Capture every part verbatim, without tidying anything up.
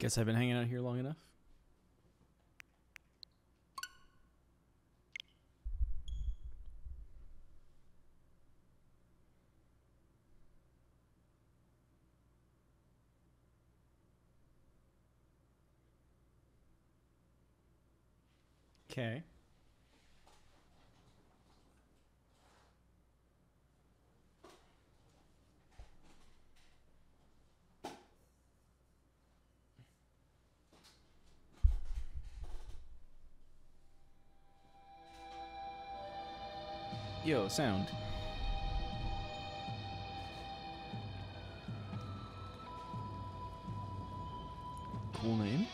Guess I've been hanging out here long enough. Okay. Yo, sound. Cool name.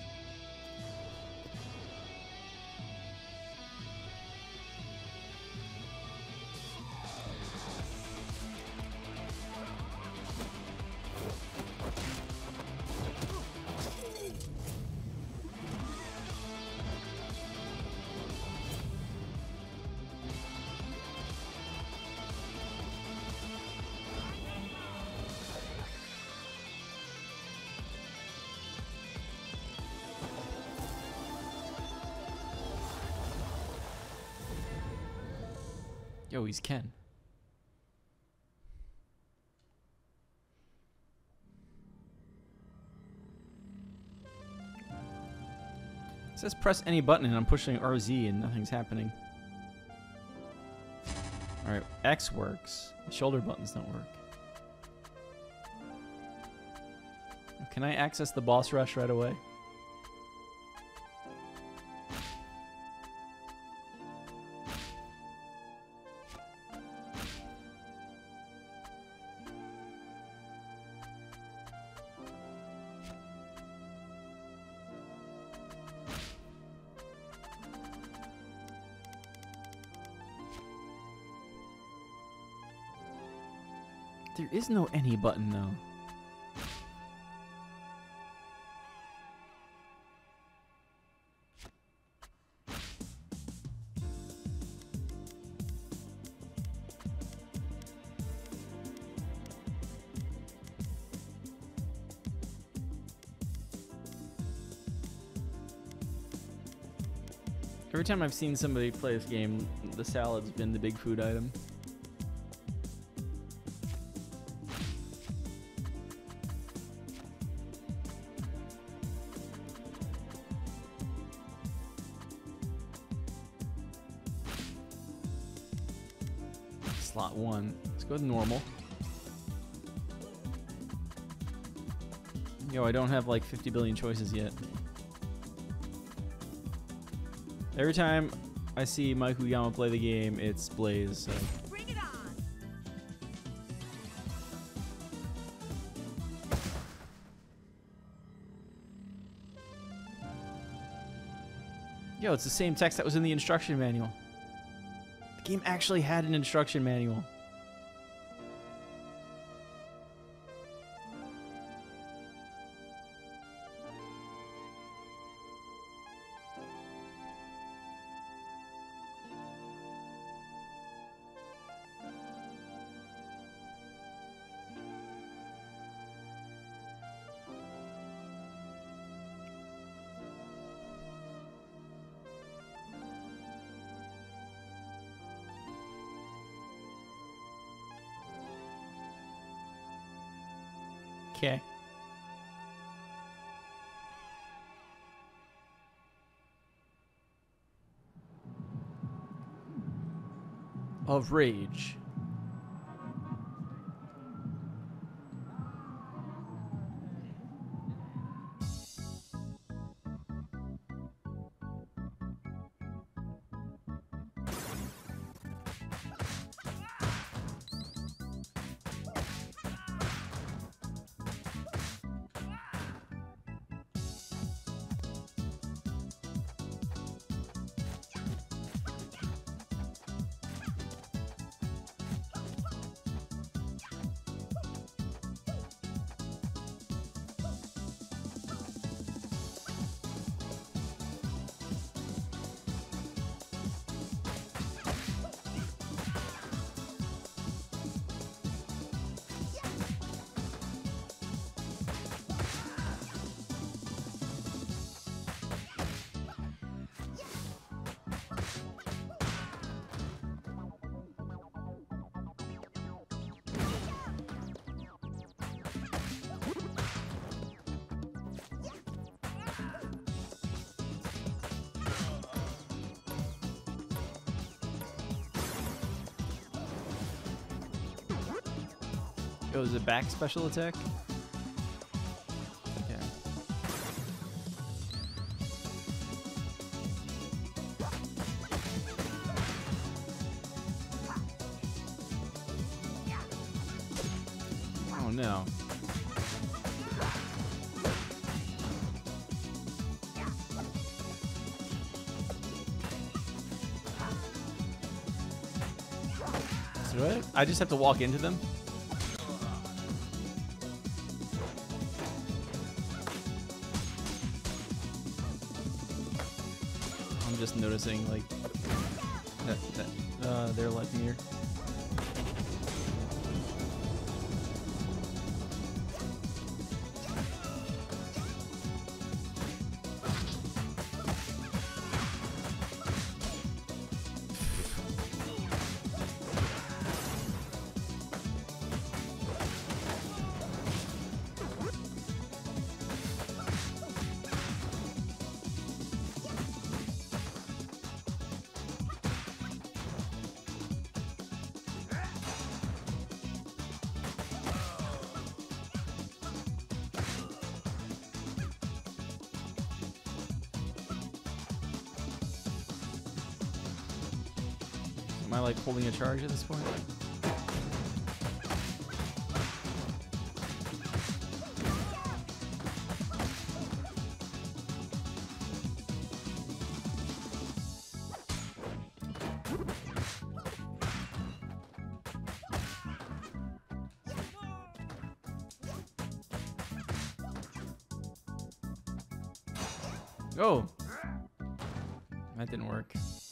Yo, he's Ken. It says press any button and I'm pushing R Z and nothing's happening. Alright, X works. The shoulder buttons don't work. Can I access the boss rush right away? There is no any button though. Every time I've seen somebody play this game, the salad's been the big food item. Slot one. Let's go with normal. Yo, I don't have like fifty billion choices yet. Every time I see Mike Uyama play the game, it's Blaze. So. Bring it on. Yo, it's the same text that was in the instruction manual. The game actually had an instruction manual. Okay. Of rage. Oh, is it back special attack? Yeah. Oh no. So what? I just have to walk into them? I'm just noticing like that, that uh, they're like near. Am I like holding a charge at this point? Oh! That didn't work.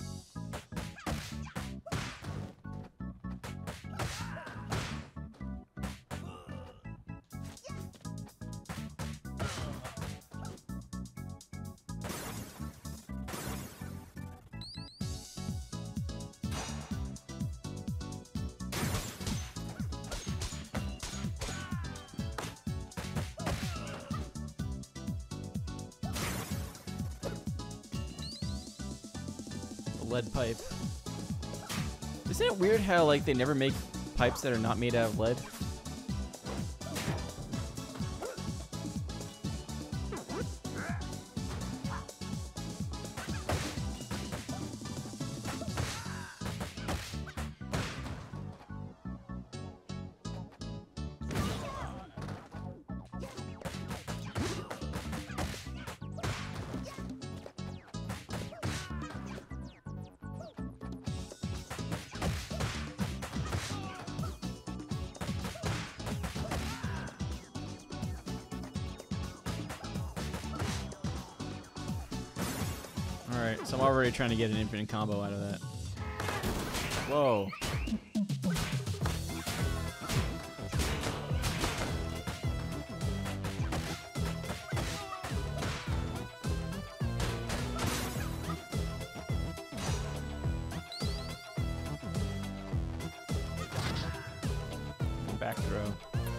Lead pipe. Isn't it weird how like they never make pipes that are not made out of lead? Alright, so I'm already trying to get an infinite combo out of that. Whoa. Back throw.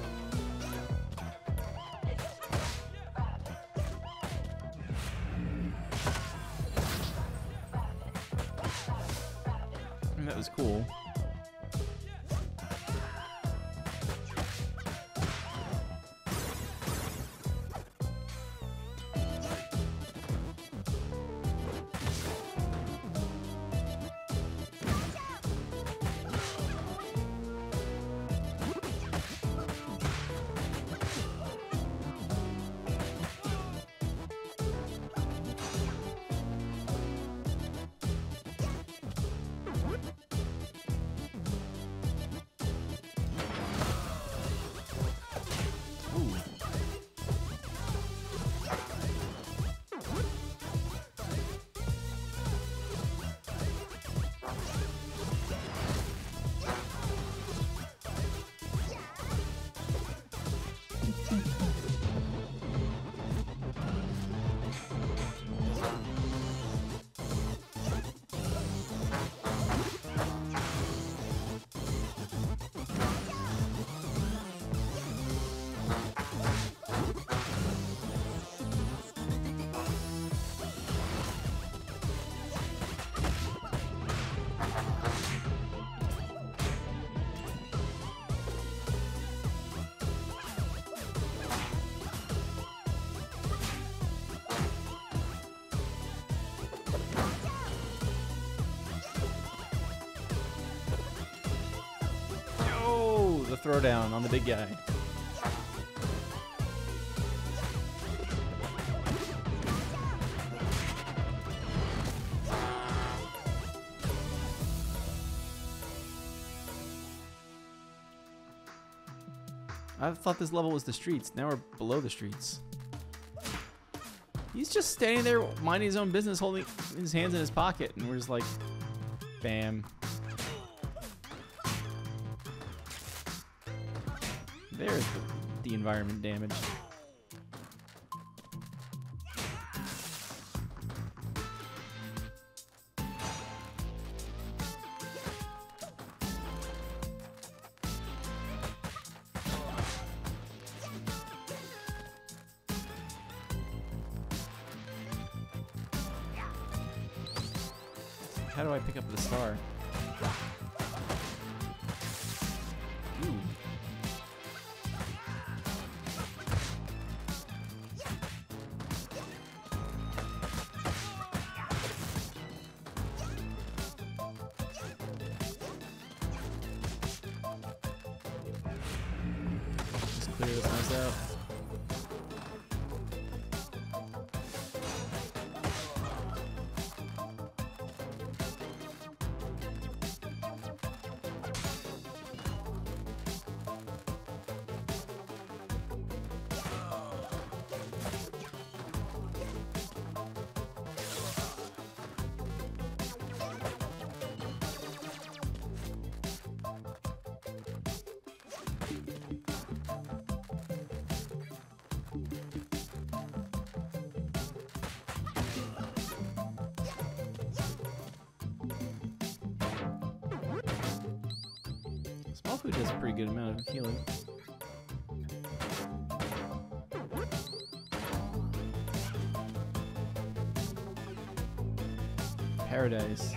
That was cool. throwdown on the big guy. I thought this level was the streets. Now we're below the streets. He's just standing there minding his own business, holding his hands in his pocket, and we're just like, bam. There's the, the environment damage. How do I pick up the star? Ooh. Just clear this mess out. Small food does a pretty good amount of healing. Paradise.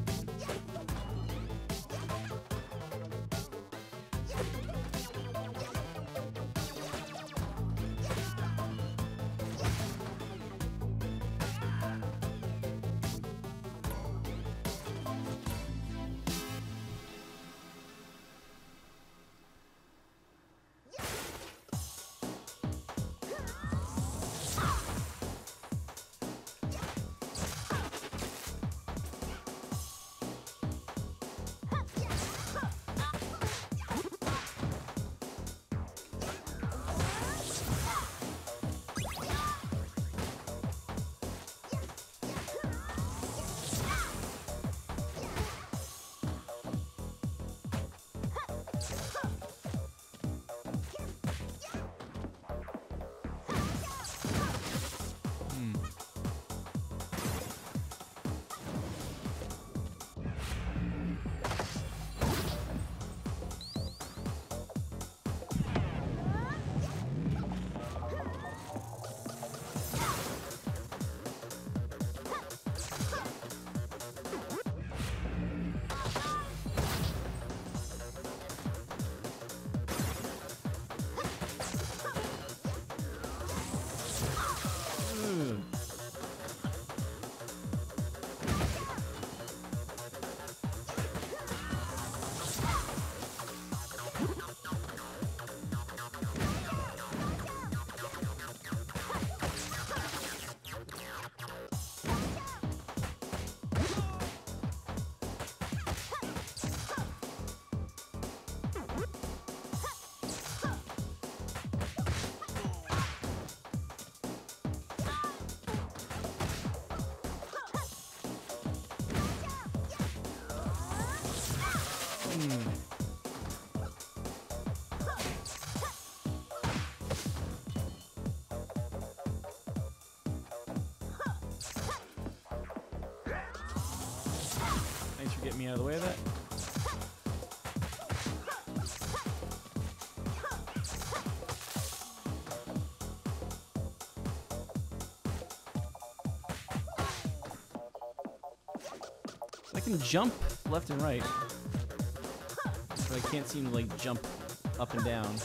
Thanks for getting me out of the way of that. I can jump left and right, but I can't seem to like jump up and down.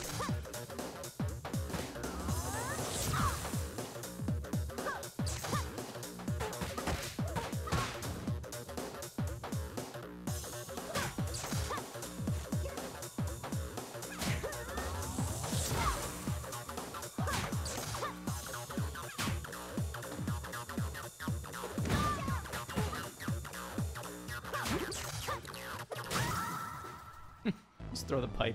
throw the pipe.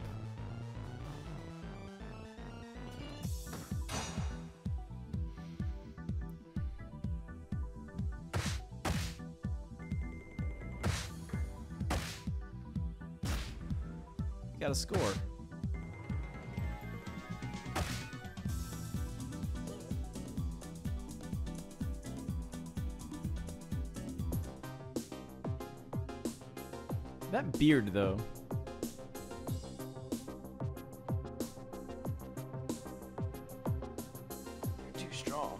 Got a score. That beard, though. You're too strong.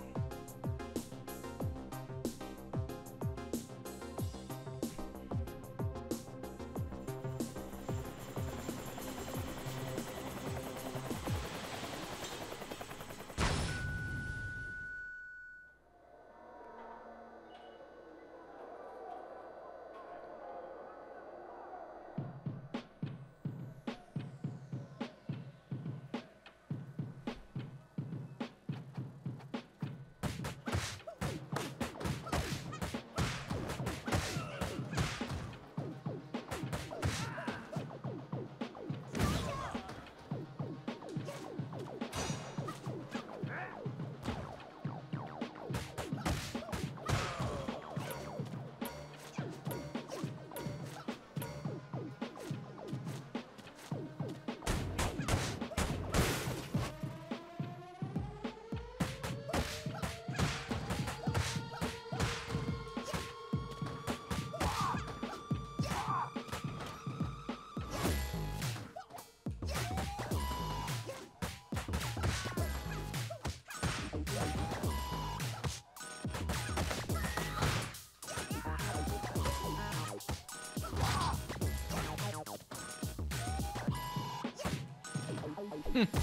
Hmm.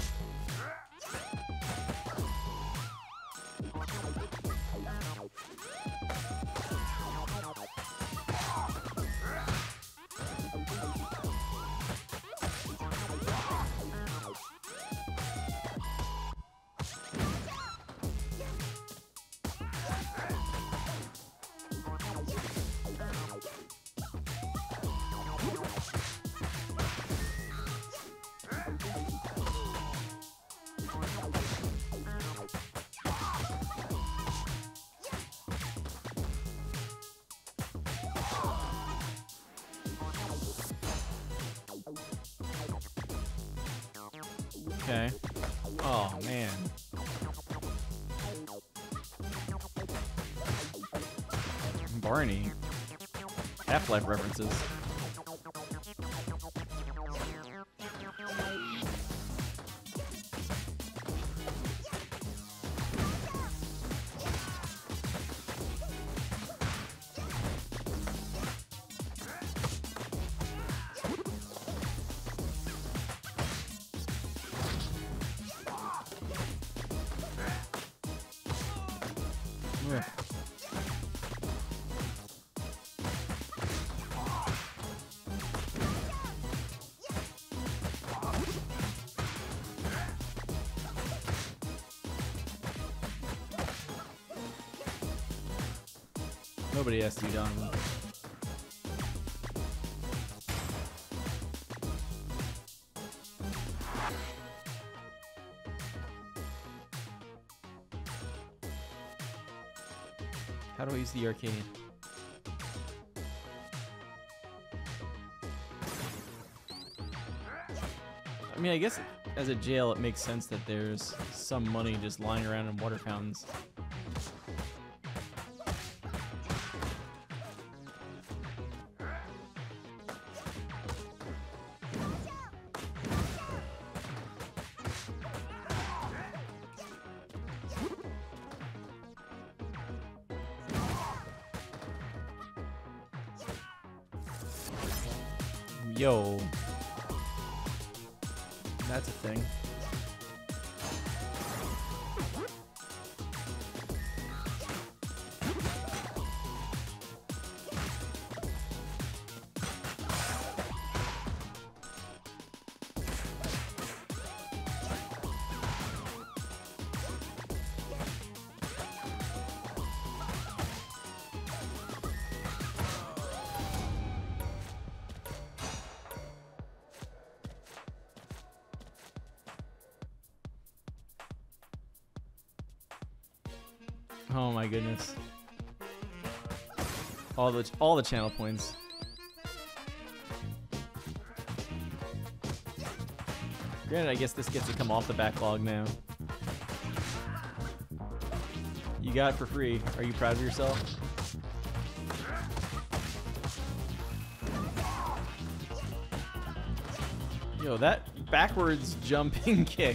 Okay. Oh, man. Barney. Half-Life references. Yeah. Nobody asked you, Donovan. How do I use the arcade? I mean, I guess as a jail, it makes sense that there's some money just lying around in water fountains. Yo. That's a thing. Oh my goodness. All the all the channel points. Granted, I guess this gets to come off the backlog now. You got it for free. Are you proud of yourself? Yo, that backwards jumping kick.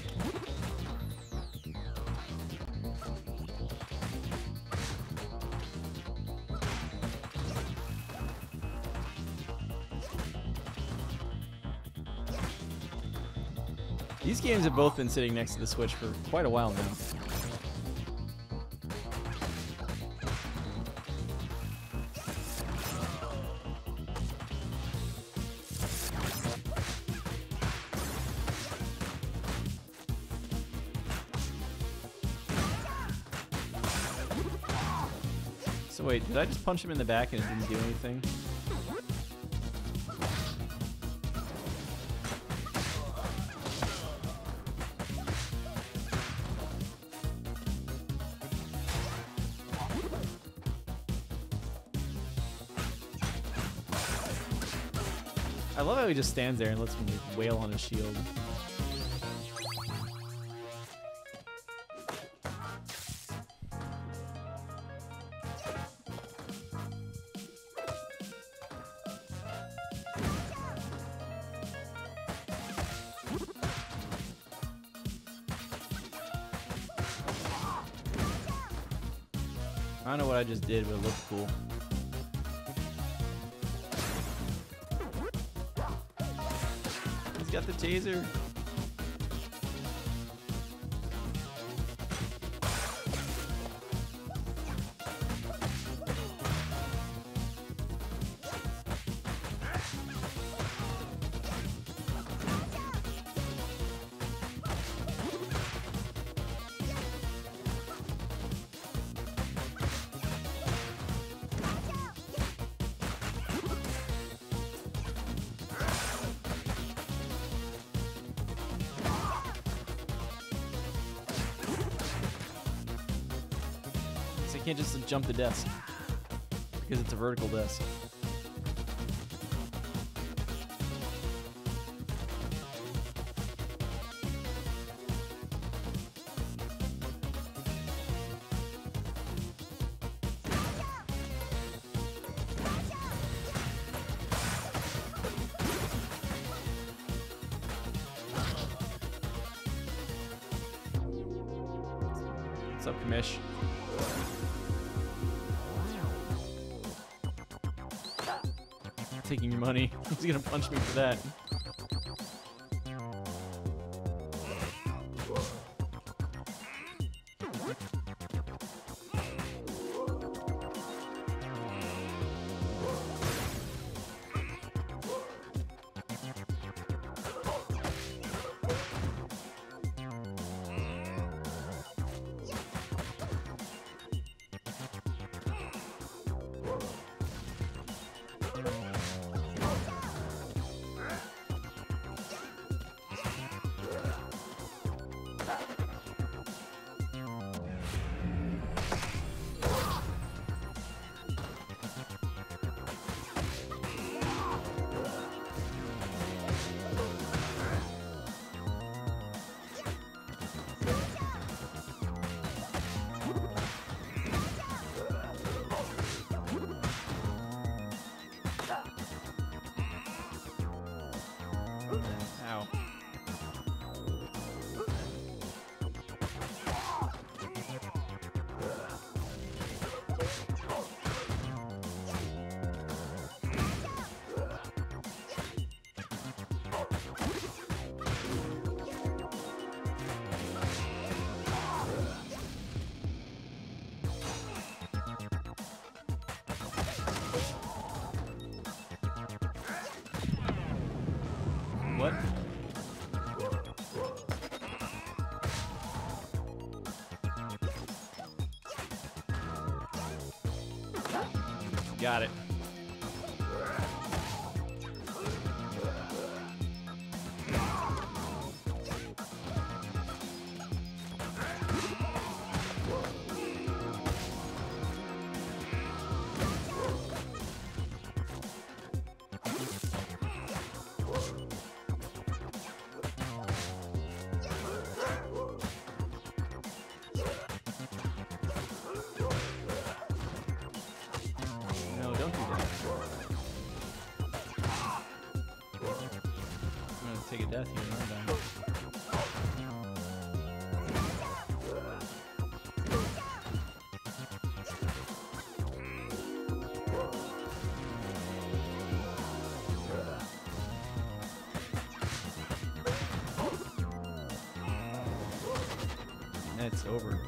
These games have both been sitting next to the Switch for quite a while now. So wait, did I just punch him in the back and it didn't do anything? I love how he just stands there and lets me wail on his shield. I don't know what I just did, but it looked cool. He's got the taser. I can't just jump the desk because it's a vertical desk. What's up, Kamish? Taking your money. He's gonna punch me for that. Ow. What? Got it. death here, aren't I? It's over.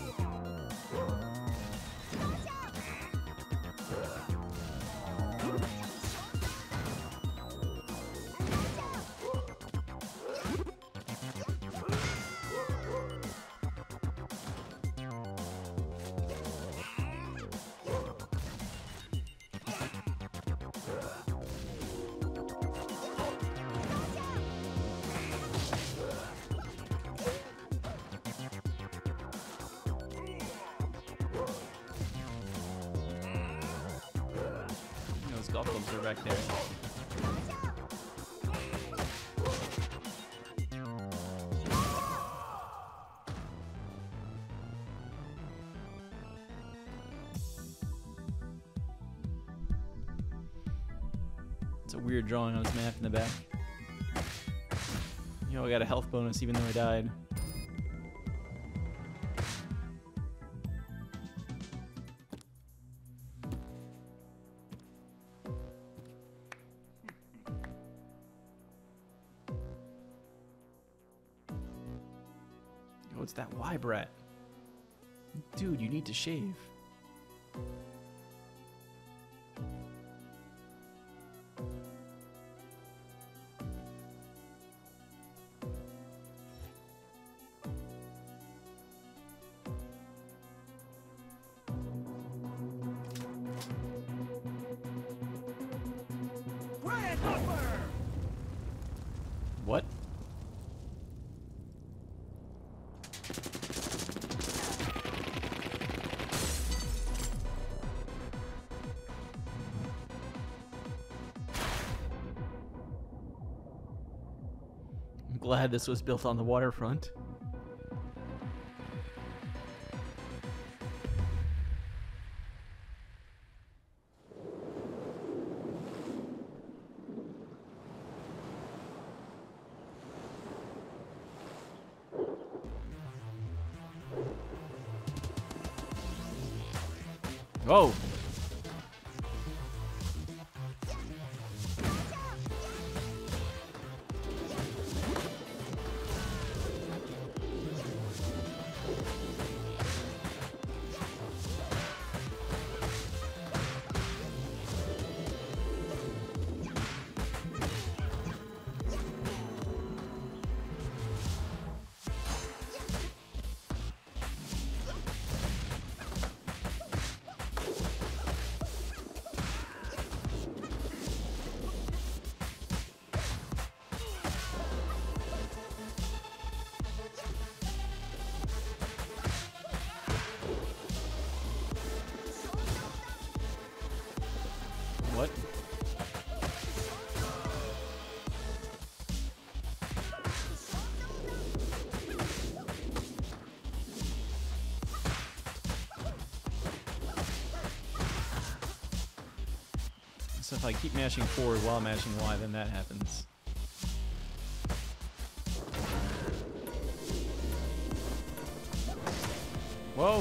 Those golf clubs are back there. It's a weird drawing on his map in the back. You know, I got a health bonus even though I died. What's that Y brat? Dude, you need to shave. What? I'm glad this was built on the waterfront. Whoa! What? So if I keep mashing forward while mashing Y, then that happens. Whoa!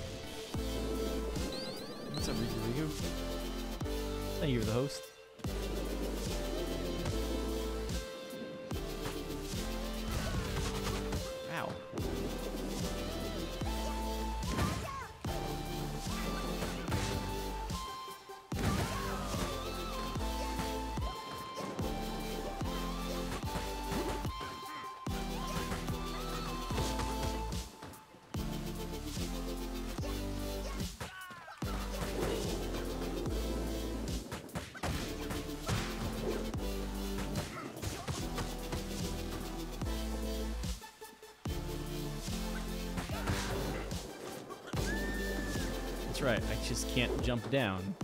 What's up, Riku Riku? Thank you for the host. Ow. That's right, I just can't jump down.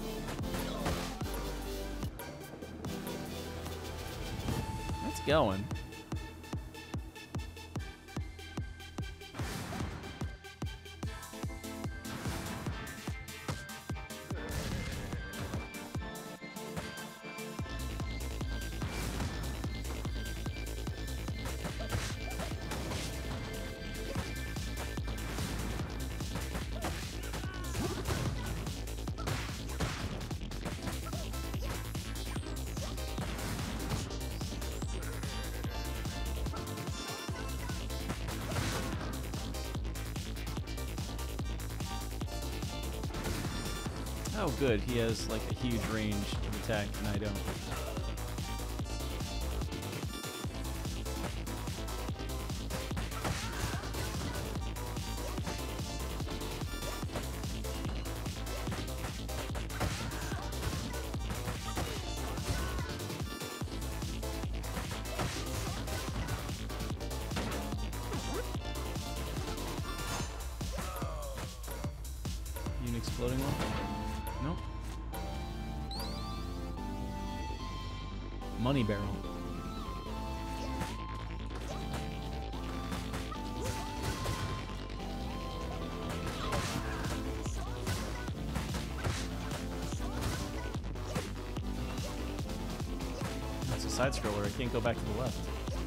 That's going. Oh, good. He has like a huge range of attack, and I don't. You an exploding one? Nope. Money barrel. That's a side scroller. I can't go back to the left.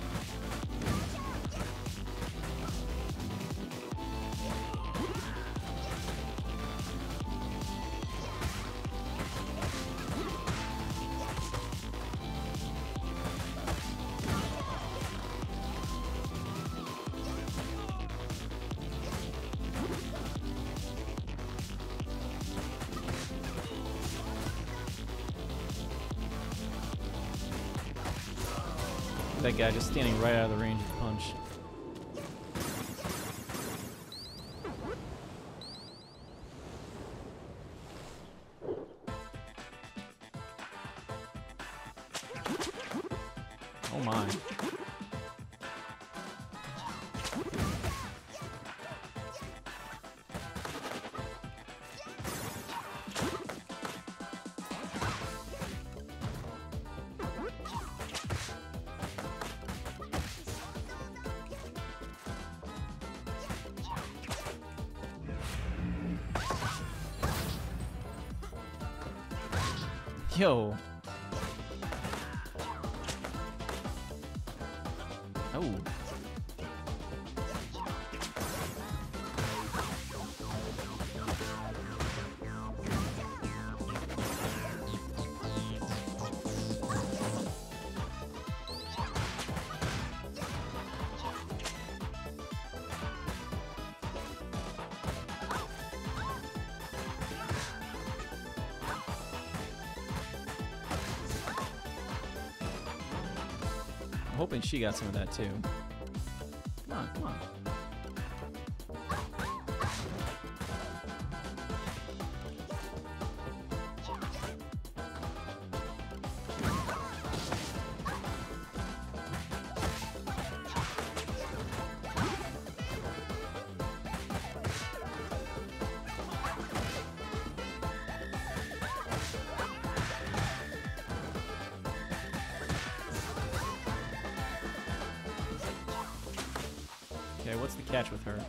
That guy just standing right out of the range of the punch. Oh my. Yo. Oh. I'm hoping she got some of that too. Come on, come on. Okay, what's the catch with her?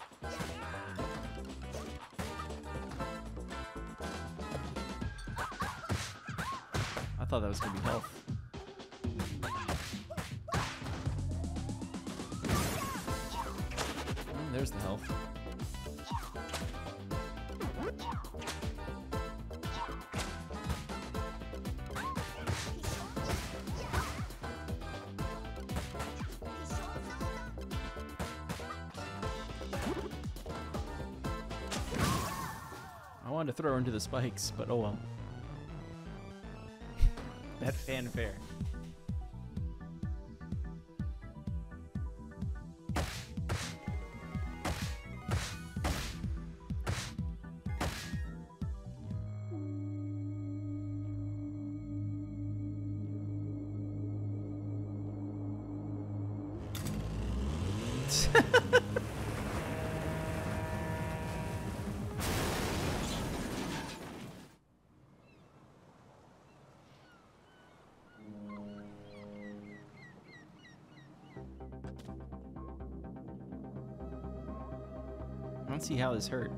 I thought that was gonna be health. Mm, there's the health. I wanted to throw her into the spikes, but oh well. That fanfare. I don't see how this hurt.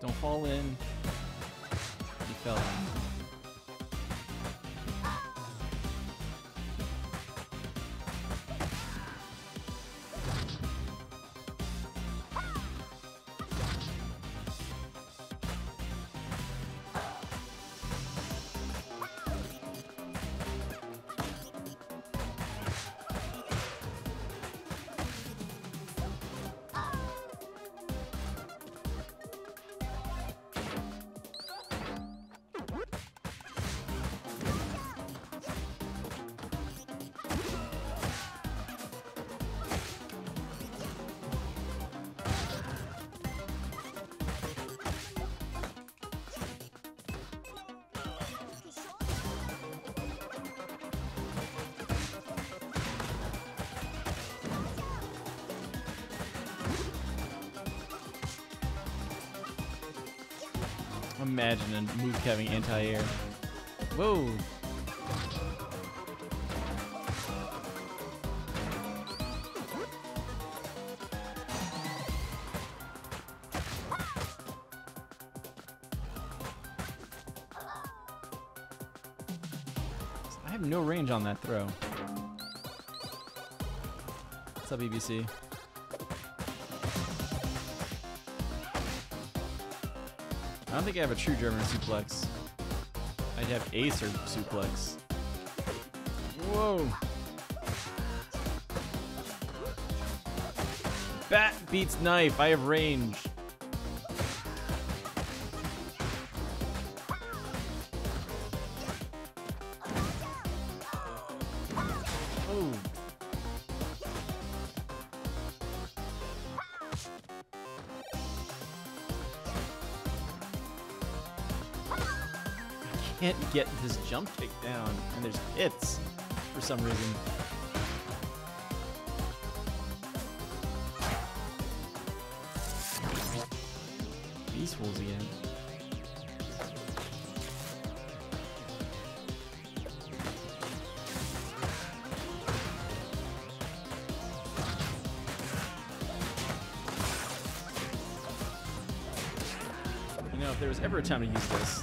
Don't fall in. He fell in. Imagine a move having anti-air. Whoa! I have no range on that throw. What's up, B B C? I don't think I have a true German suplex. I'd have ace or suplex. Whoa! Bat beats knife. I have range. Oh. Can't get this jump kick down, and there's hits for some reason. Beast Wolves again. You know, if there was ever a time to use this,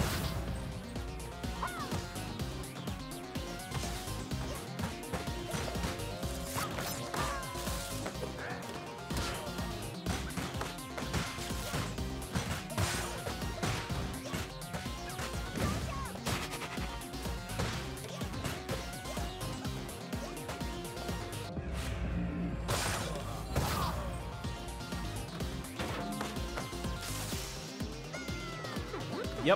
yep.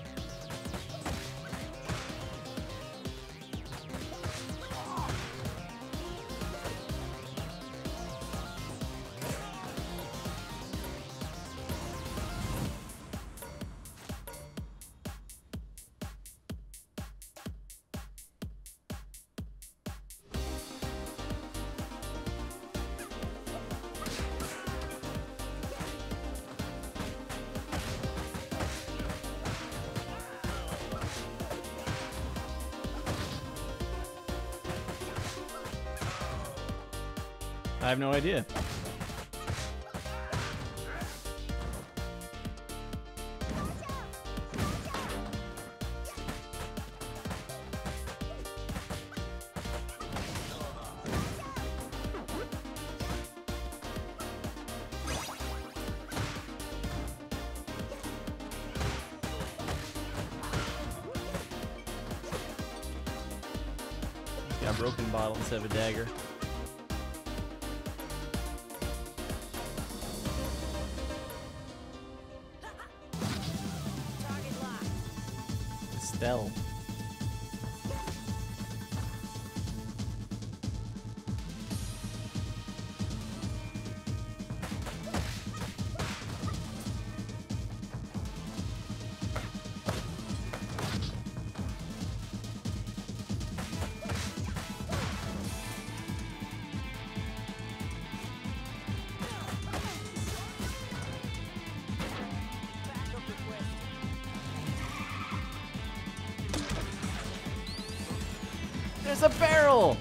I have no idea. Got a broken bottle instead of a dagger. Estelle. There's a barrel!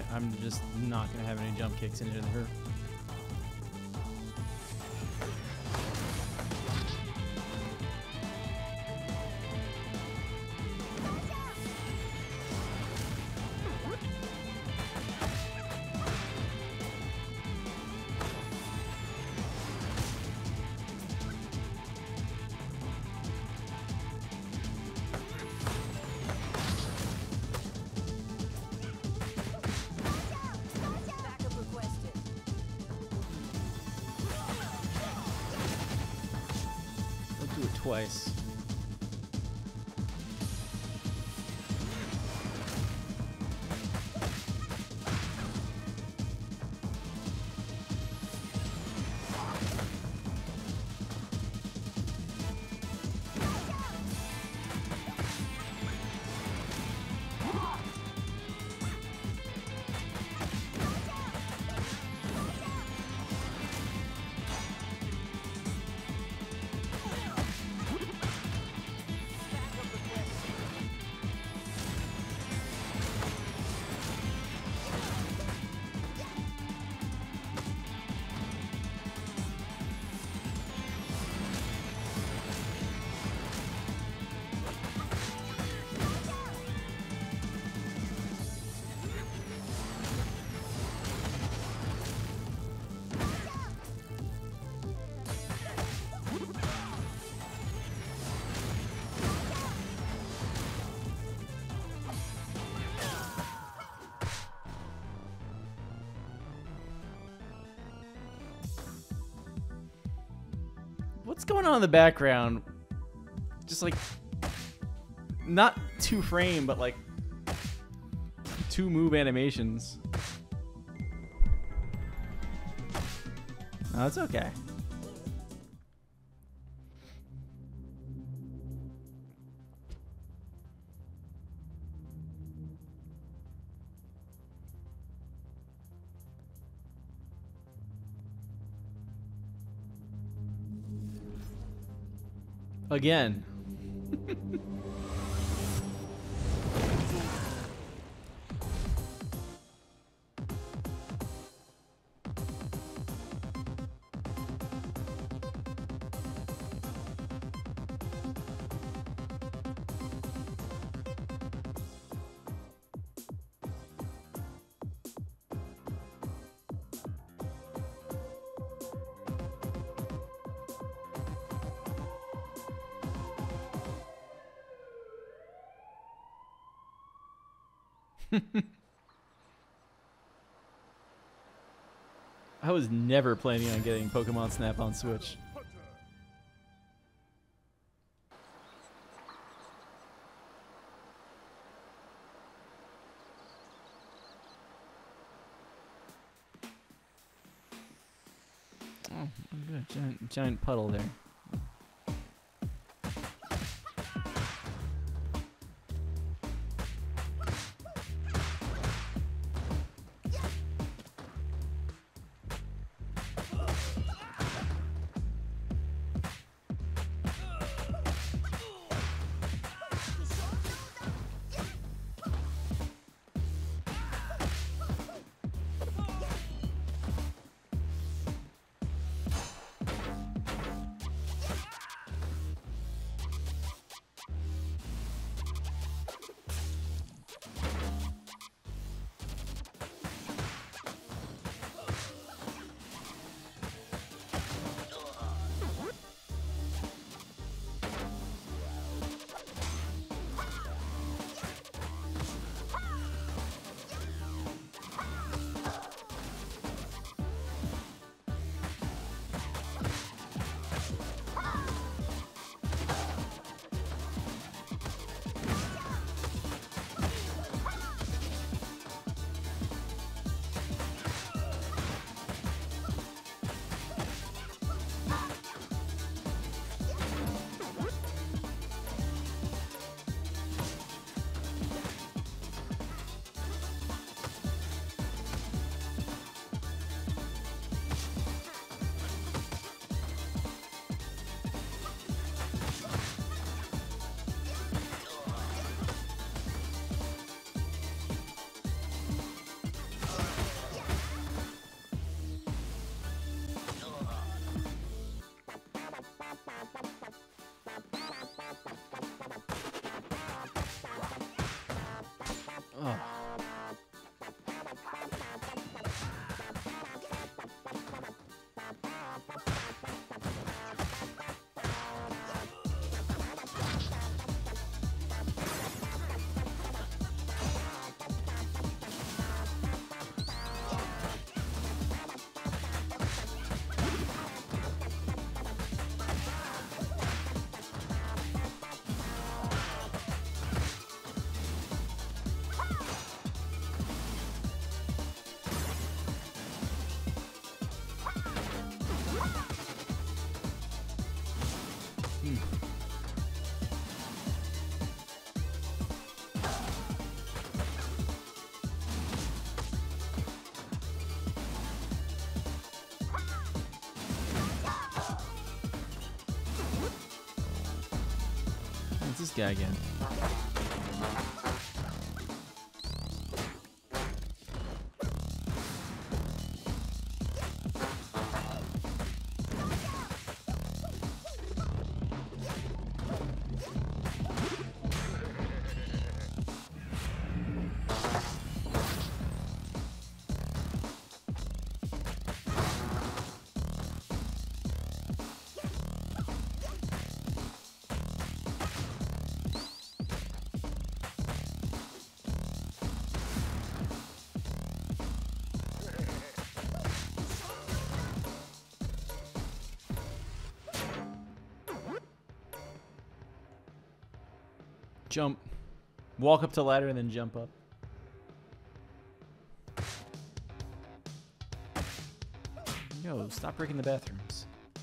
I'm just not gonna have any jump kicks into her. Twice. What's going on in the background? Just like, not two frame, but like two move animations. No, it's okay. Again. I was never planning on getting Pokemon Snap on Switch. Oh, good. Giant, giant puddle there. guy again. Jump. Walk up to the ladder and then jump up. Yo, stop breaking the bathrooms.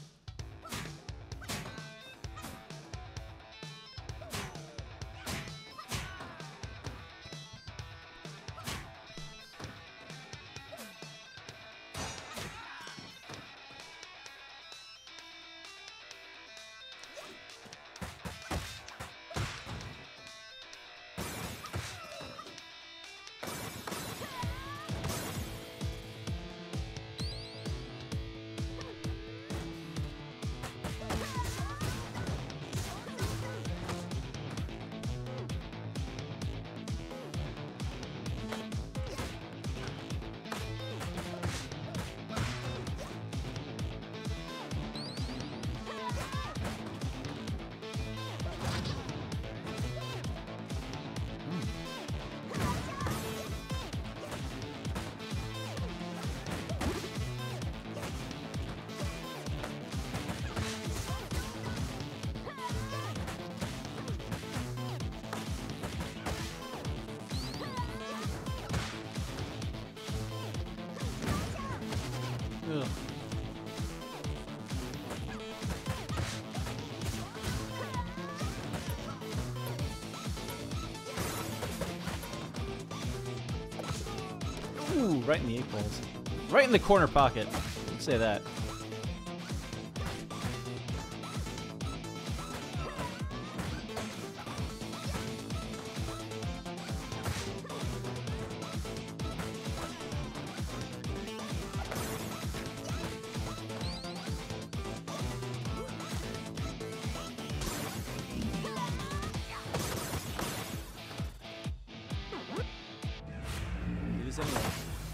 Ugh. Ooh, right in the eight balls. Right in the corner pocket. Let's say that. Anyway.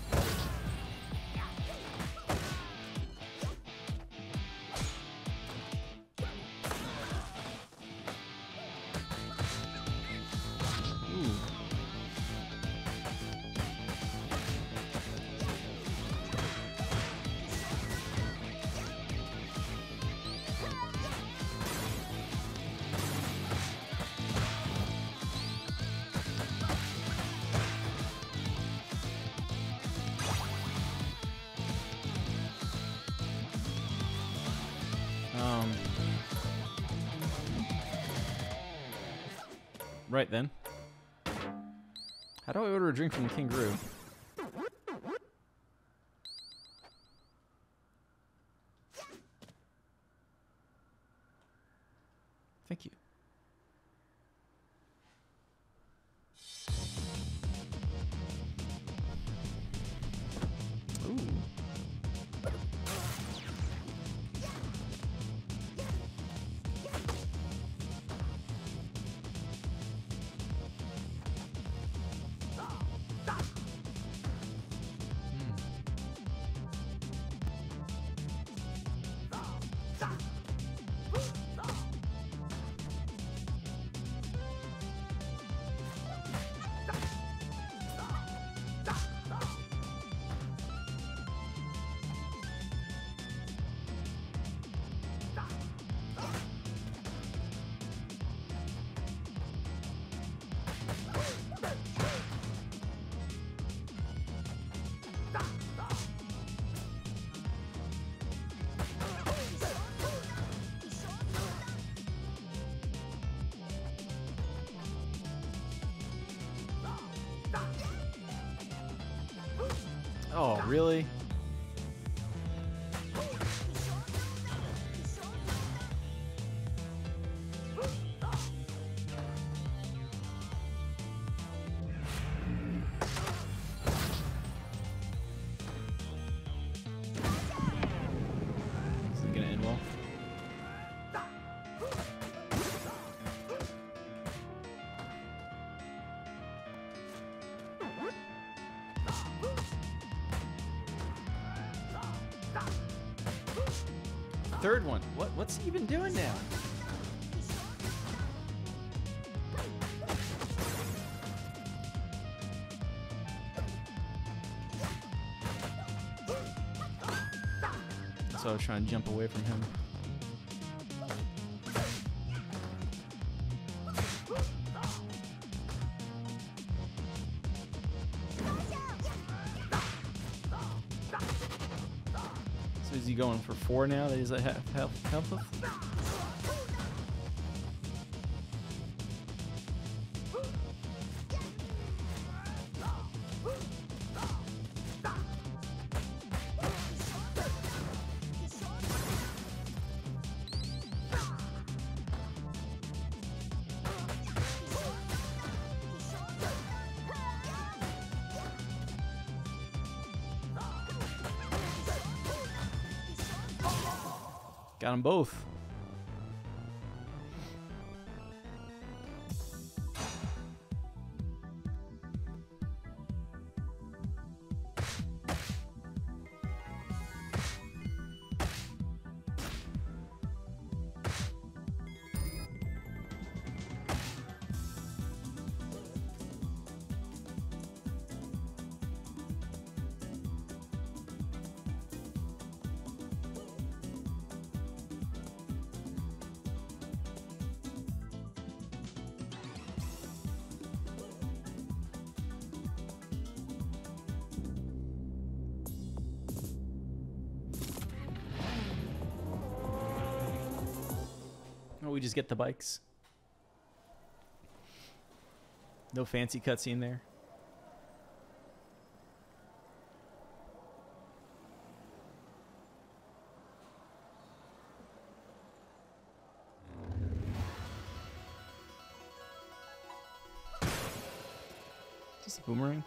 Um, right then. How do I order a drink from the kangaroo? Thank you. Ooh. Oh, really? third one. What? What's he even doing now? So I was trying to jump away from him. So is he going for four now that he's at half health? Health of? Got them both. Oh, we just get the bikes. No fancy cutscene there. Is this a boomerang?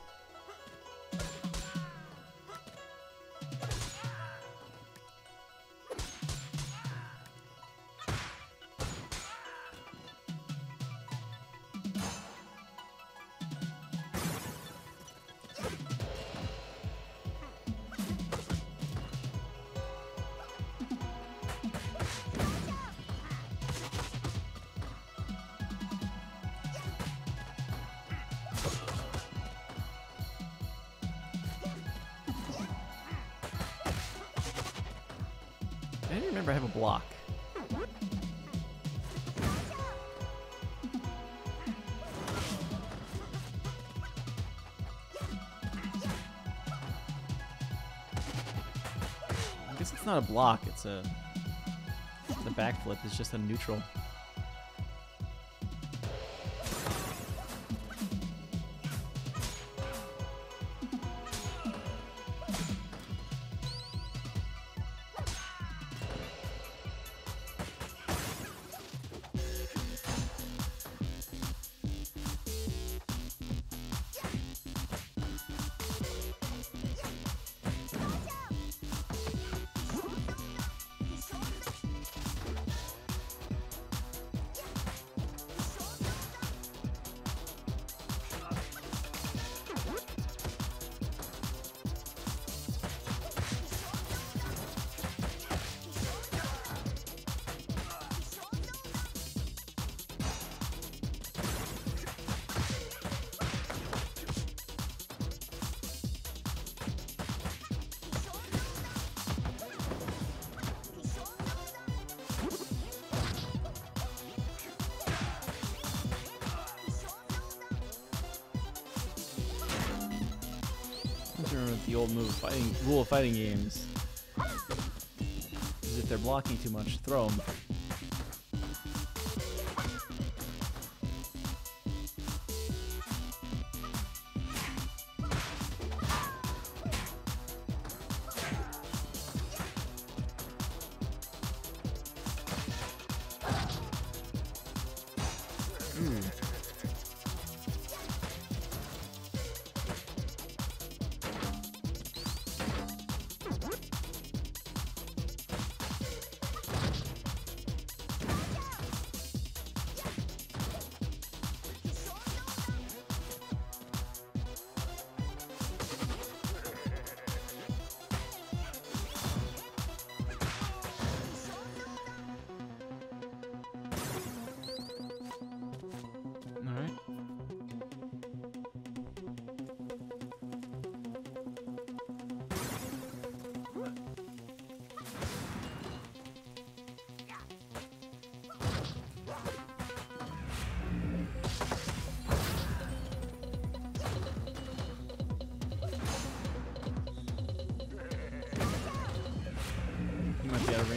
I didn't remember I have a block. I guess it's not a block, it's a... The backflip is just a neutral. With the old move of fighting, rule of fighting games is if they're blocking too much, throw them.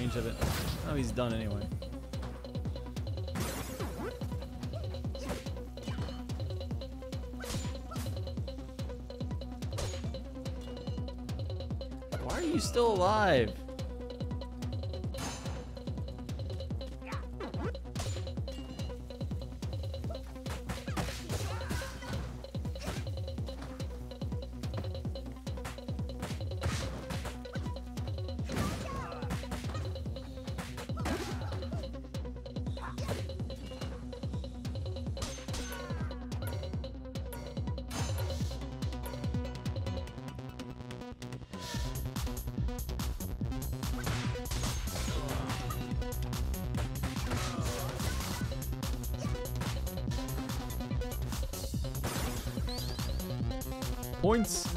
range of it. Oh, he's done anyway. Why are you still alive? Points.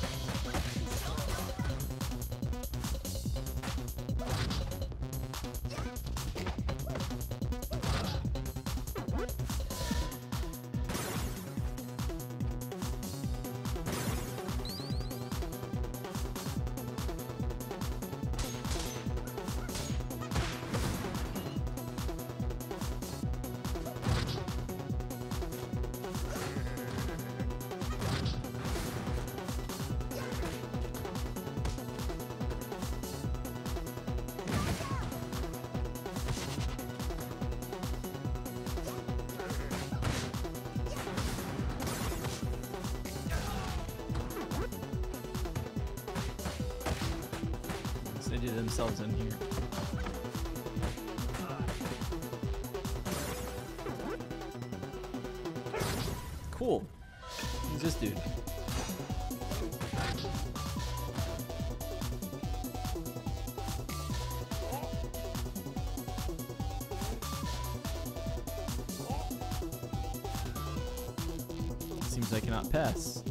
They do themselves in here. Cool. Who's this dude? Seems I cannot pass.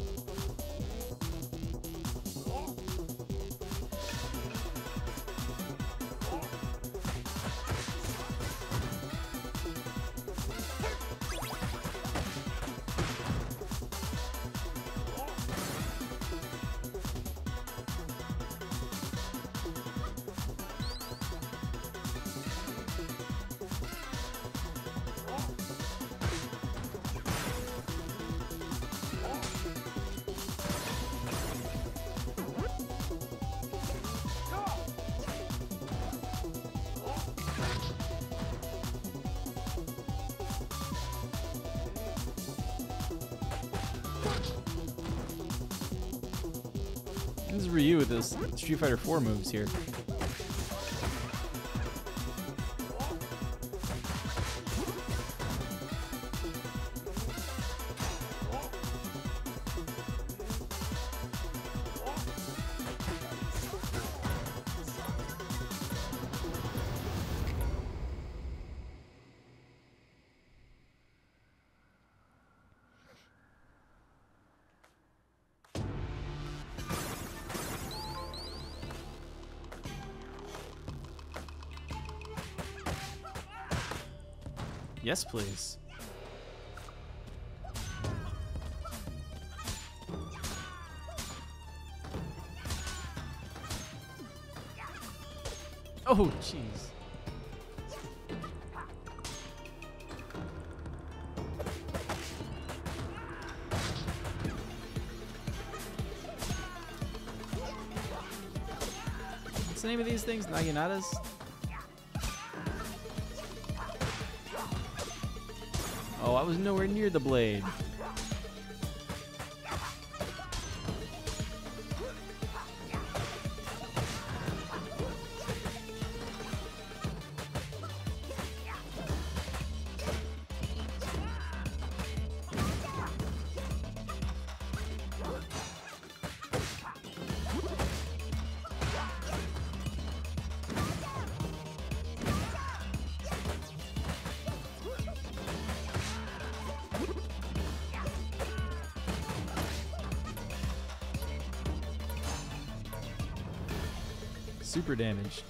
This is Ryu with those Street Fighter four moves here. Yes, please. Oh, jeez. What's the name of these things? Naginatas? Oh, I was nowhere near the blade. Super damaged.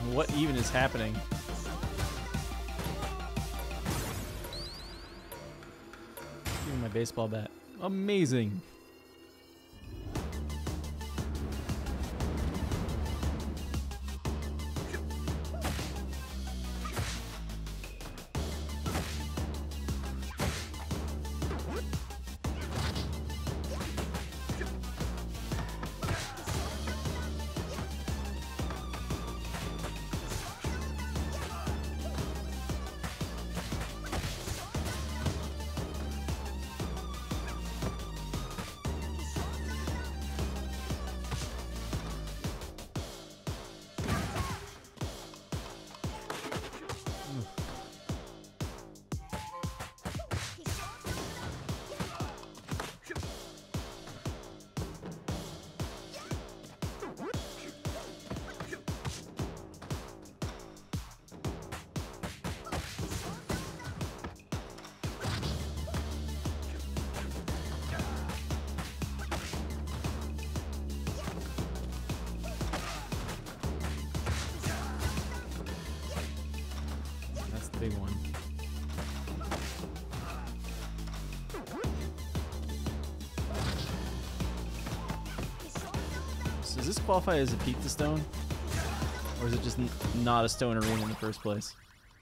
What even is happening? Give me my baseball bat. Amazing. Big one. So does this qualify as a peak to stone? Or is it just n not a stone arena in the first place?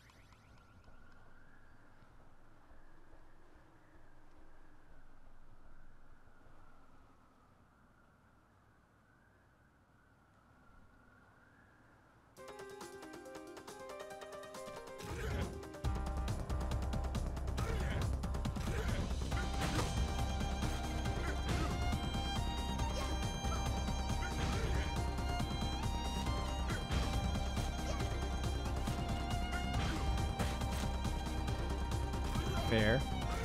Fair.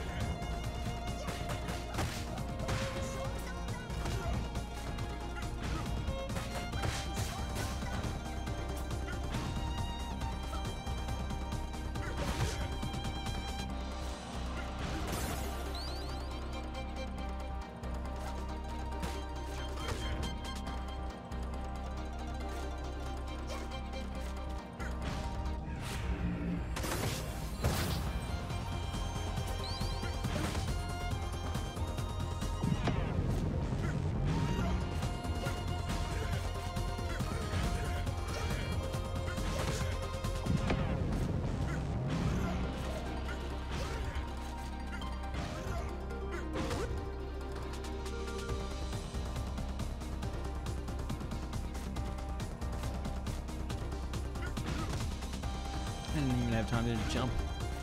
I didn't even have time to jump.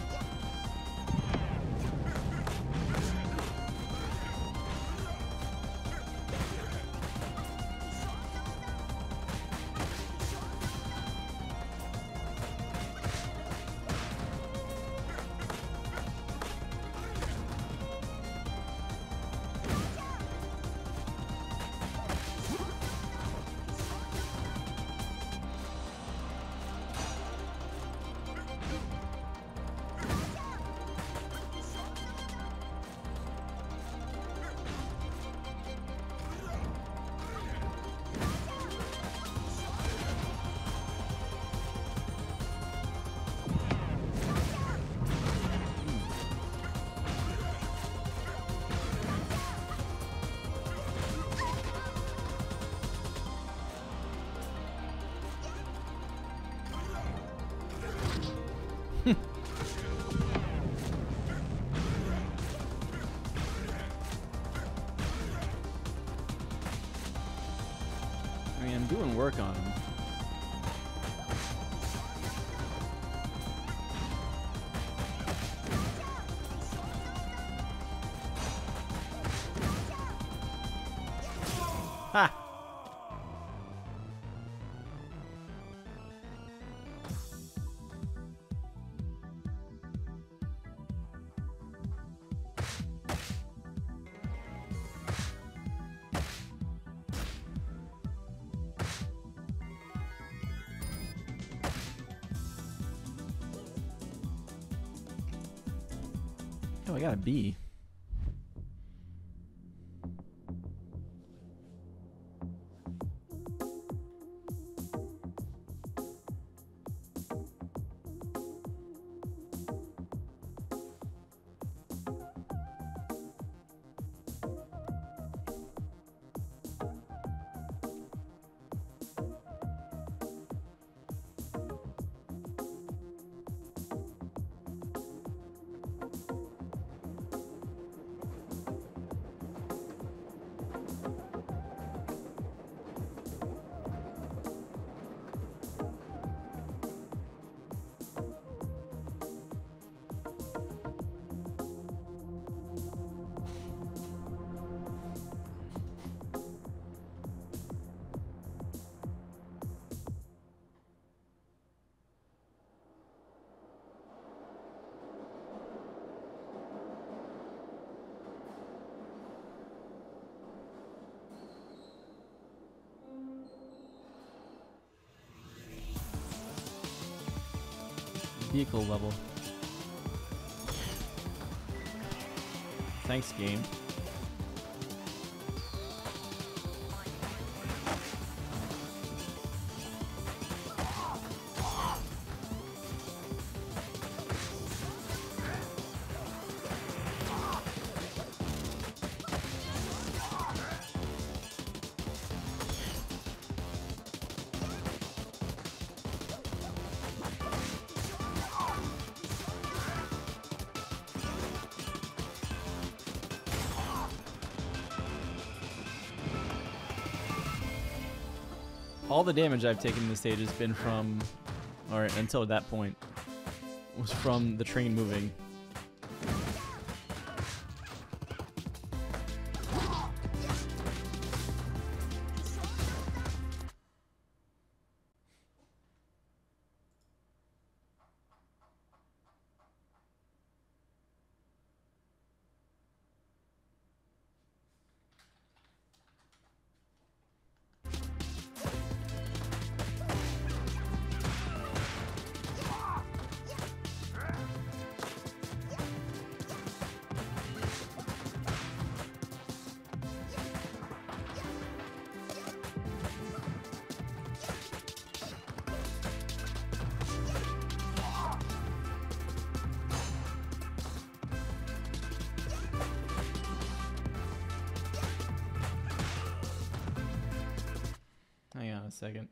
I mean, I'm doing work on him. Ha! Oh, I got a B. vehicle level. Thanks, game. All the damage I've taken in this stage has been from, or until that point, was from the train moving. Hang on a second.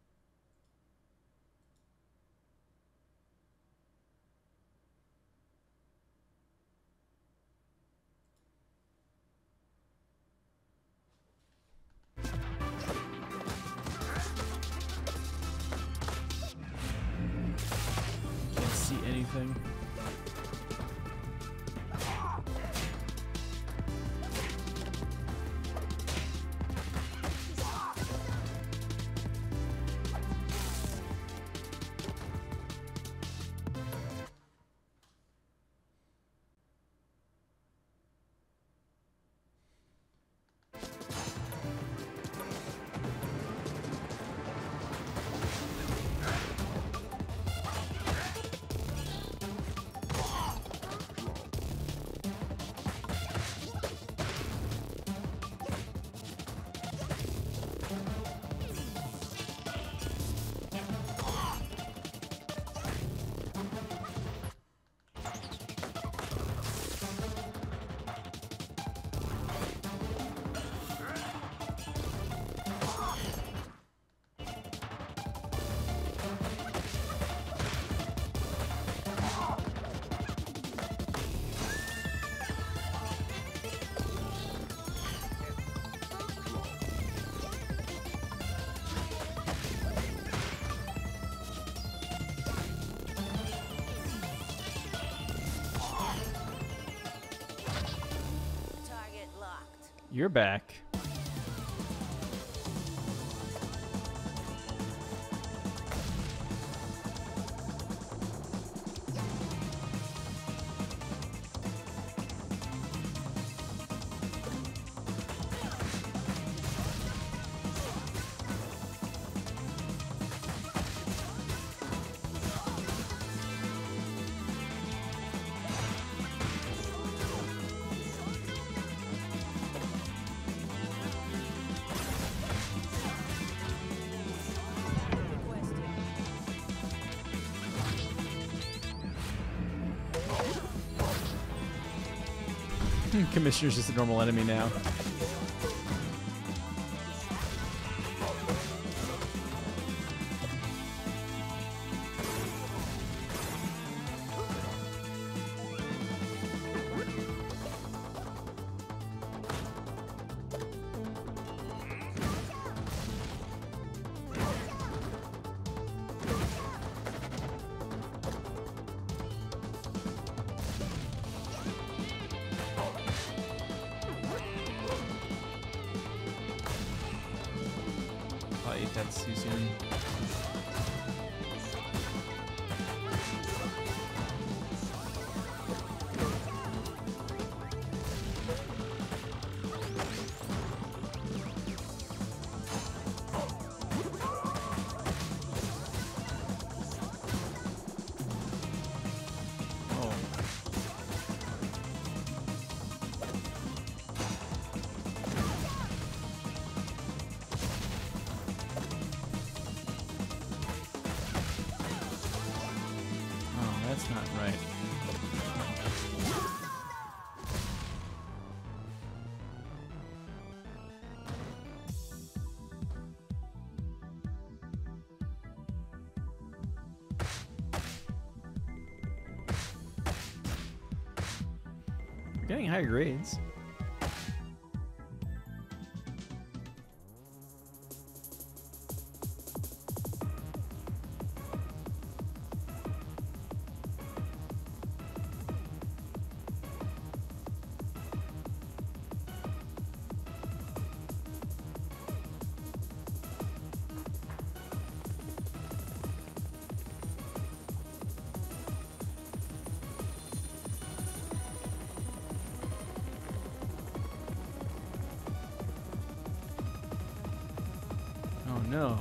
Can't see anything. You're back. Commissioner's just a normal enemy now. I ate that too soon. Getting higher grades. Oh no.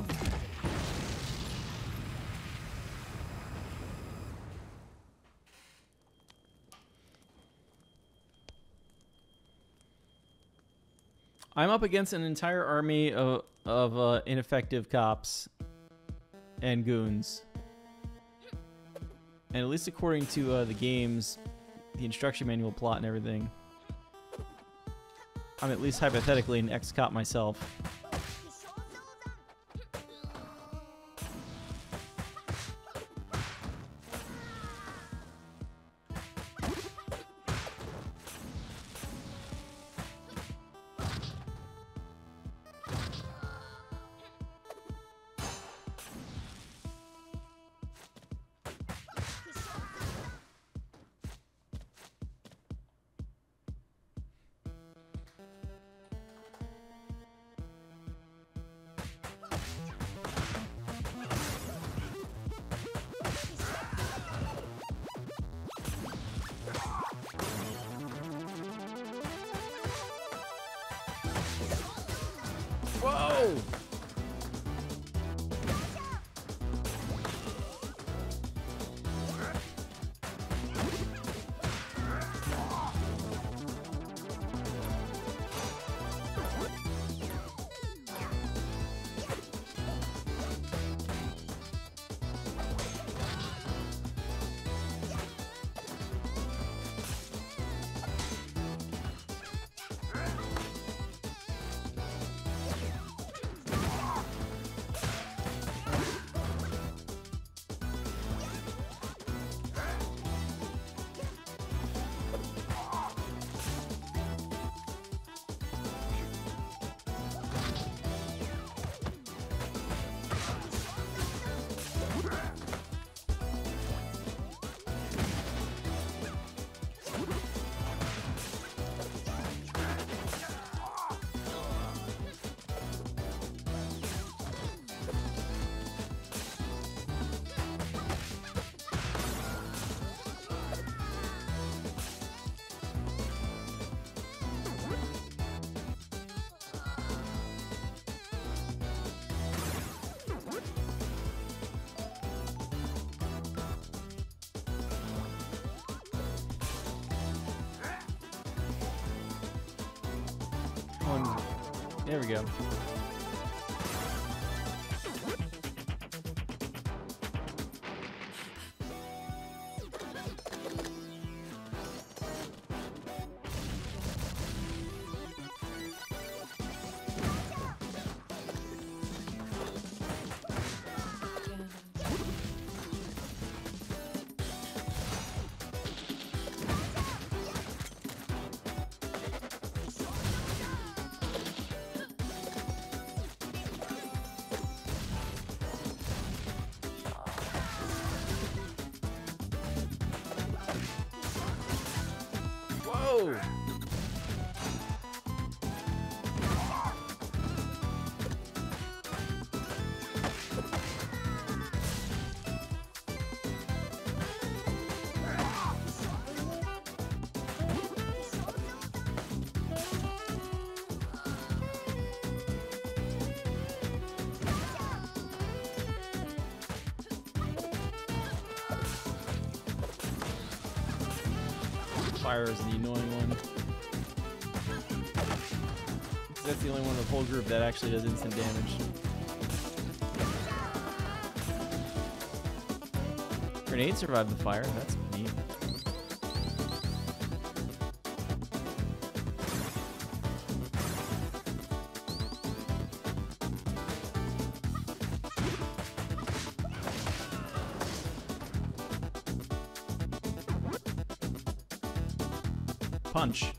I'm up against an entire army of, of uh, ineffective cops and goons. And at least according to uh, the game's, the instruction manual plot and everything, I'm at least hypothetically an ex-cop myself. Whoa! One. There we go. Whoa! Fire is the annoying one. That's the only one of the whole group that actually does instant damage. Grenade survived the fire, that's neat. punch.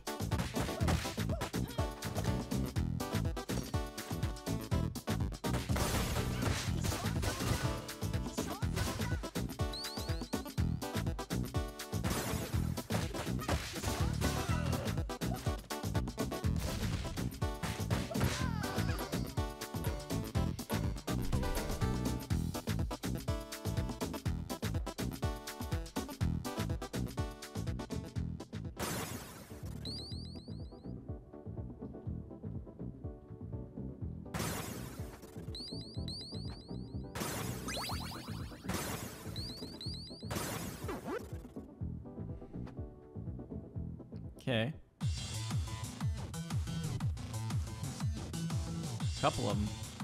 Okay. Couple of them.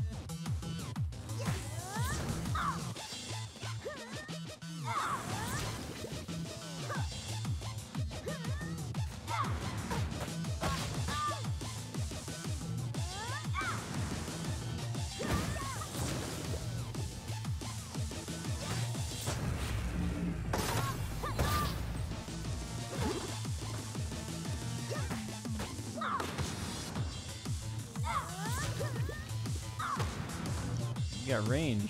You got range.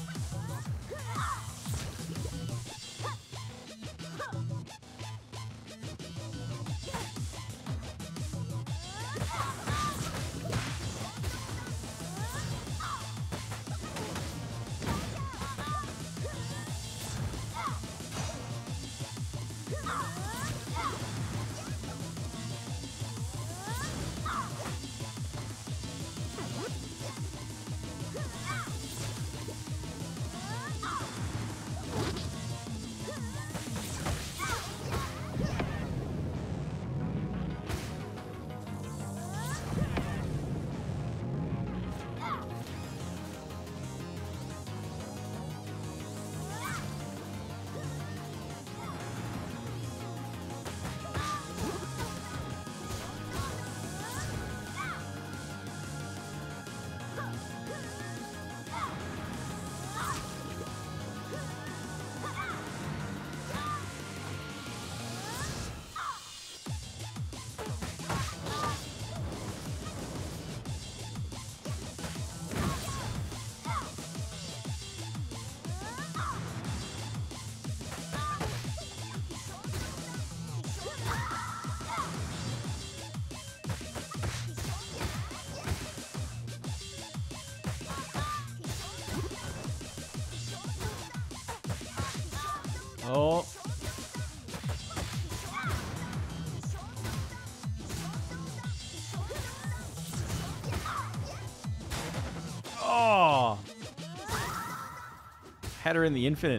Oh. Oh. Had her in the infinite.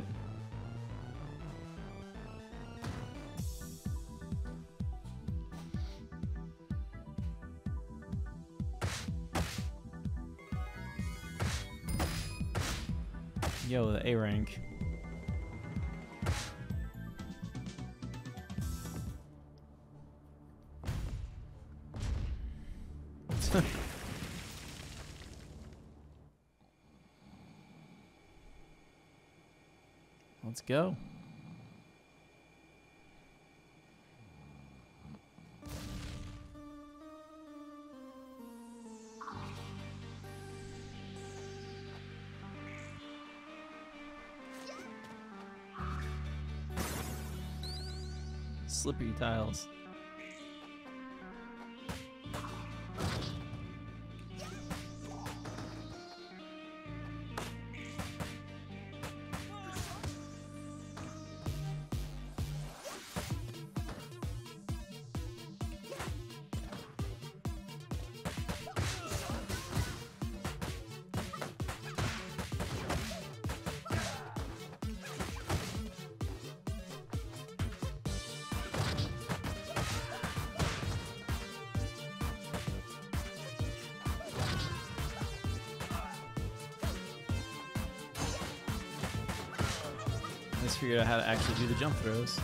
Yo, the A rank. Let's go. Slippery tiles. Let's figure out how to actually do the jump throws.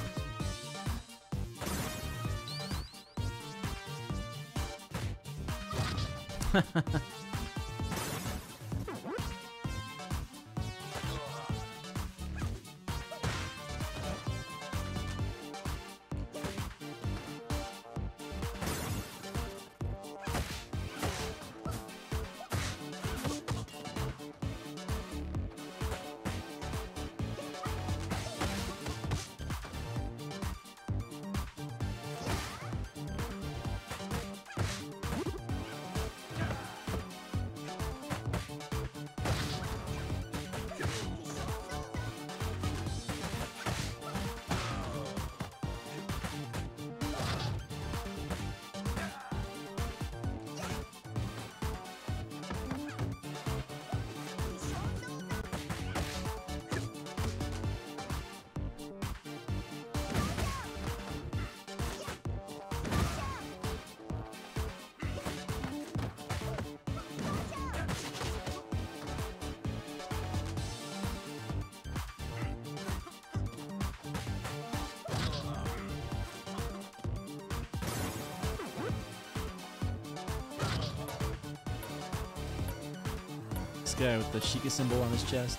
This guy with the Sheikah symbol on his chest.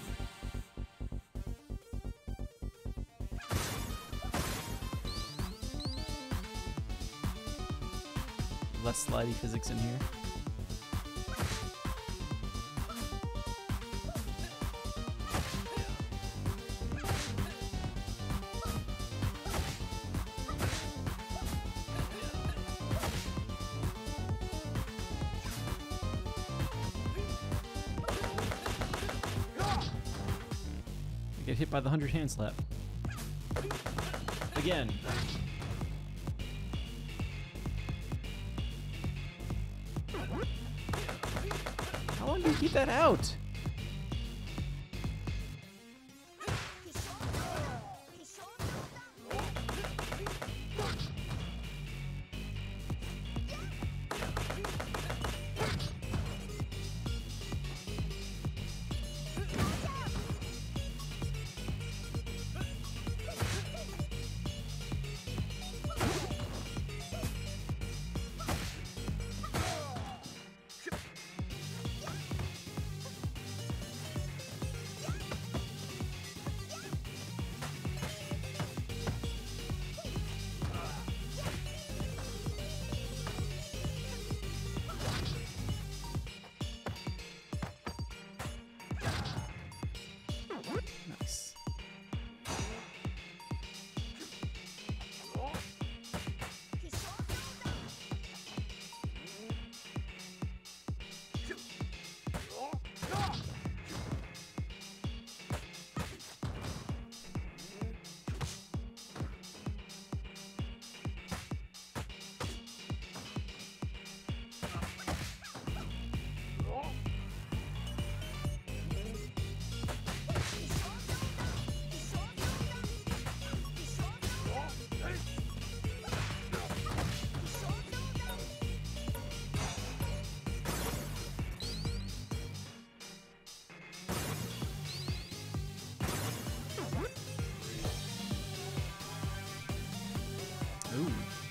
Less slidey physics in here. Get hit by the hundred hand slap. Again. How long do you keep that out? Nice. Ooh.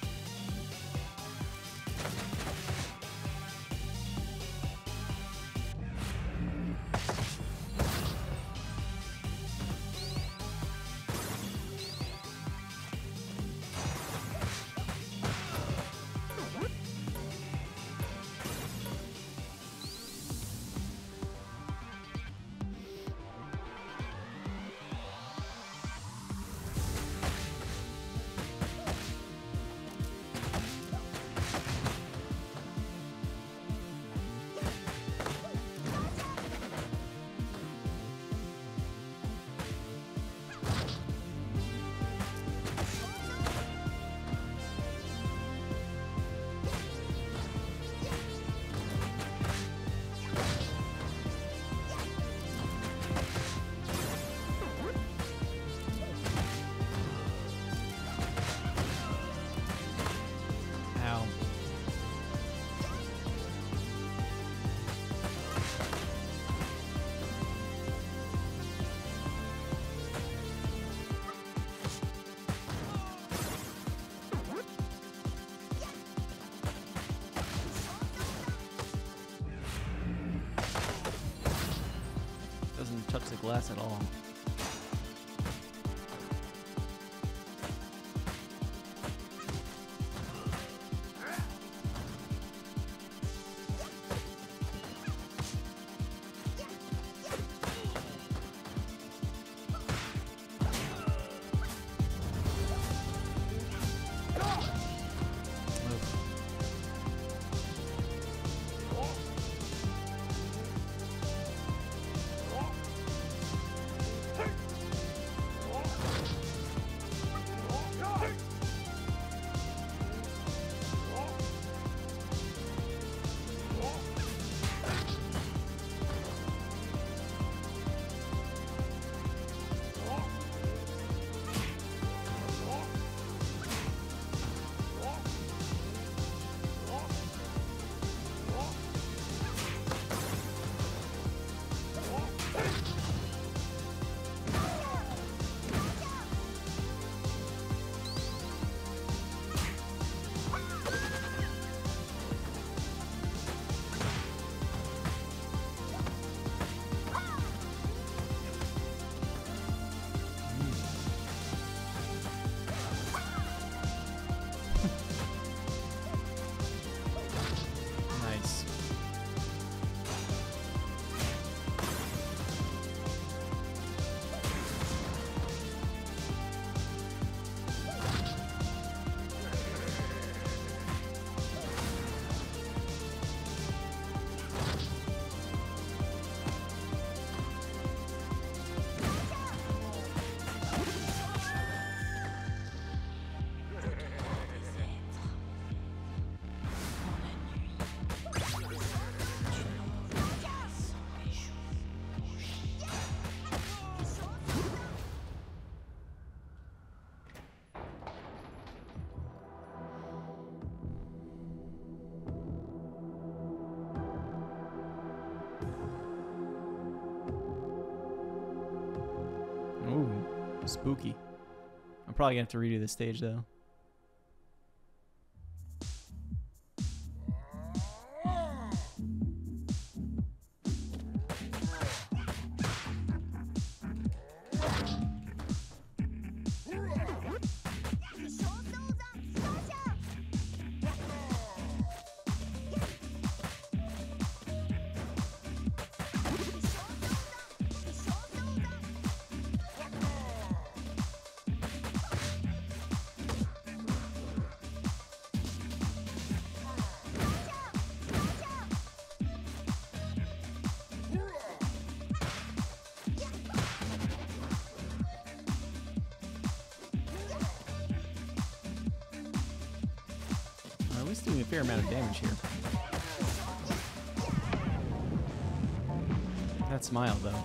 Doesn't touch the glass at all. Spooky. I'm probably gonna have to redo this stage though. Doing a fair amount of damage here. That smile, though.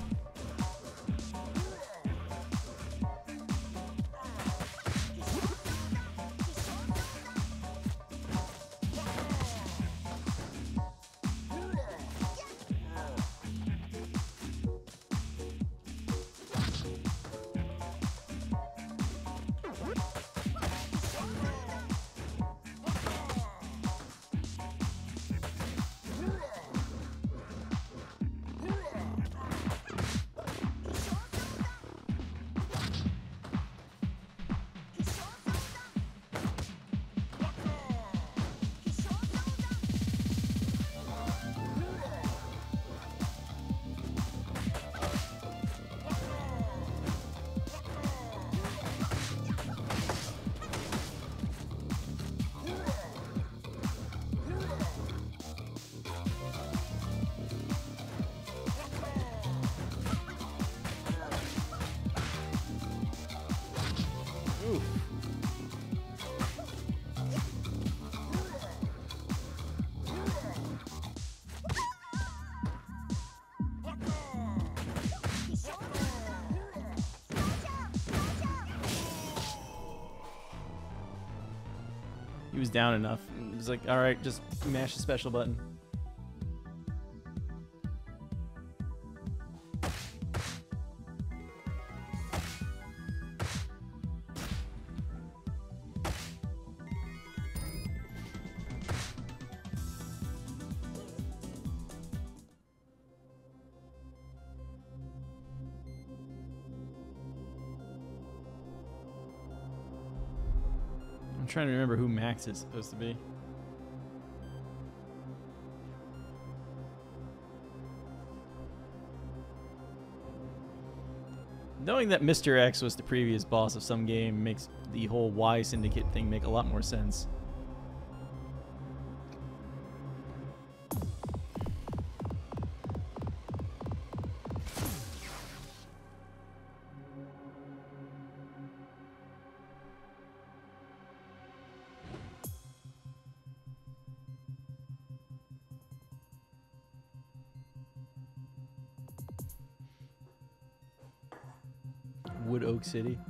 He was down enough. He was like, all right, just mash the special button. I'm trying to remember who Max is supposed to be. Knowing that Mister X was the previous boss of some game makes the whole Y Syndicate thing make a lot more sense. Wood Oak City.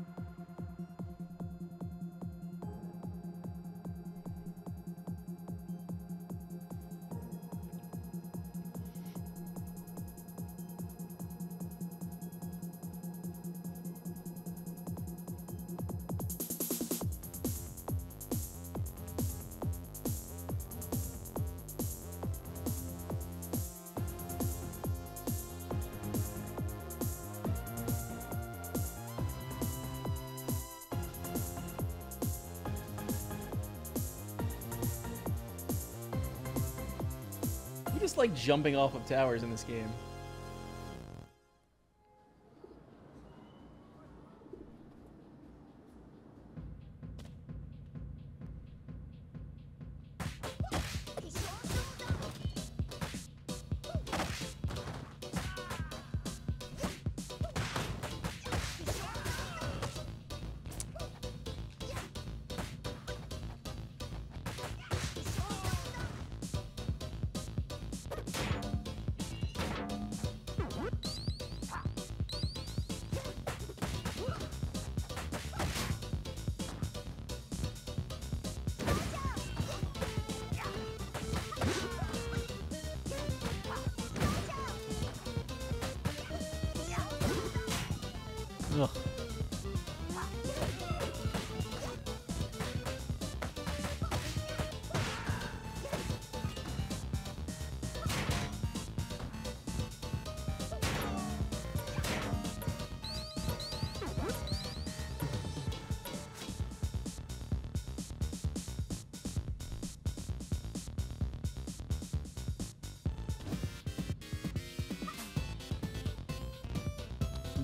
You just like jumping off of towers in this game. Ugh.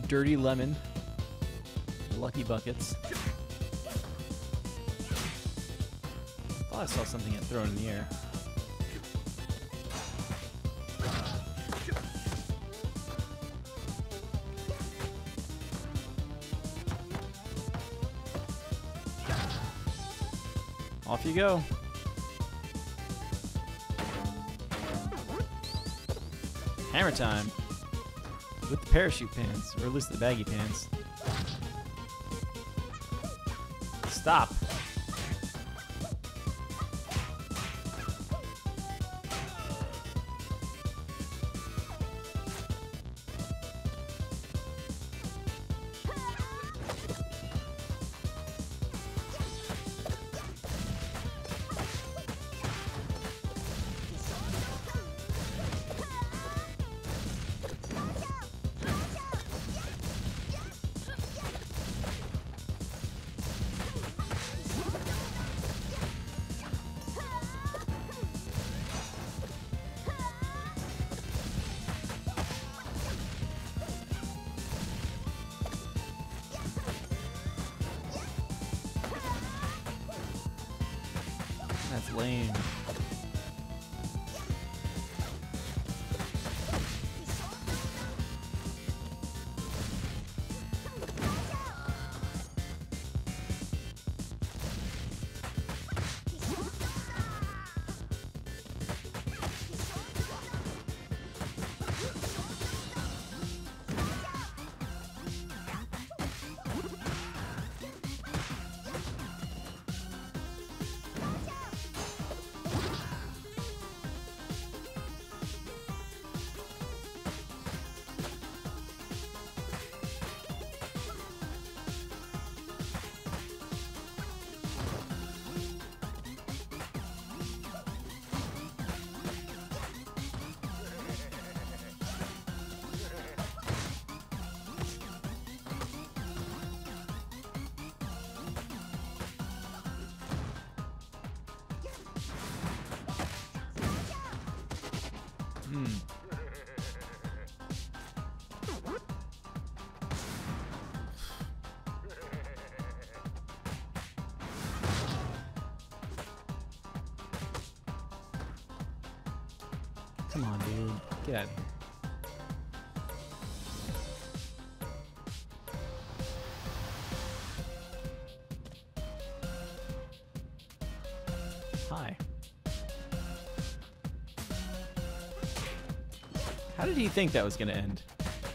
Dirty Lemon. Lucky Buckets. Thought I saw something get thrown in the air. Off you go. Hammer time. With the parachute pants, or at least the baggy pants. Stop. That's lame. Hmm. Come on, dude. Get out of here. Hi. How did he think that was going to end?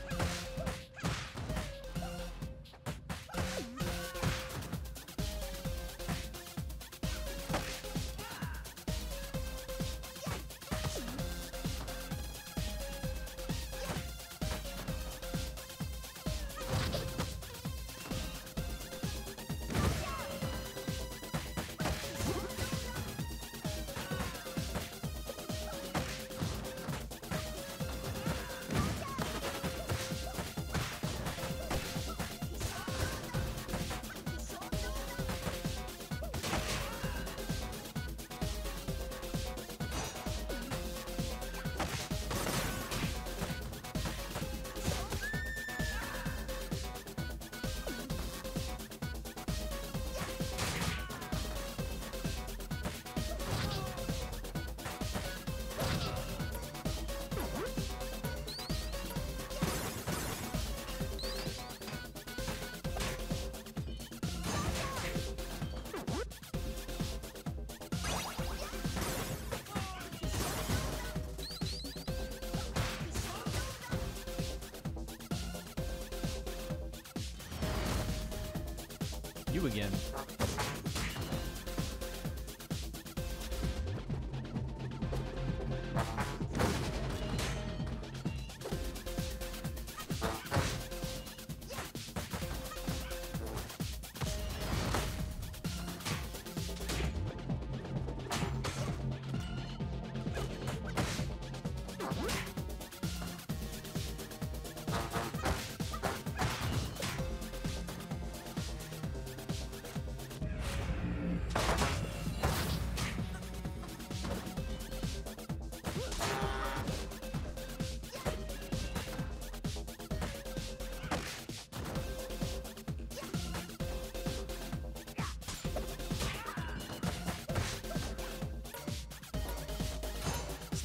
You again.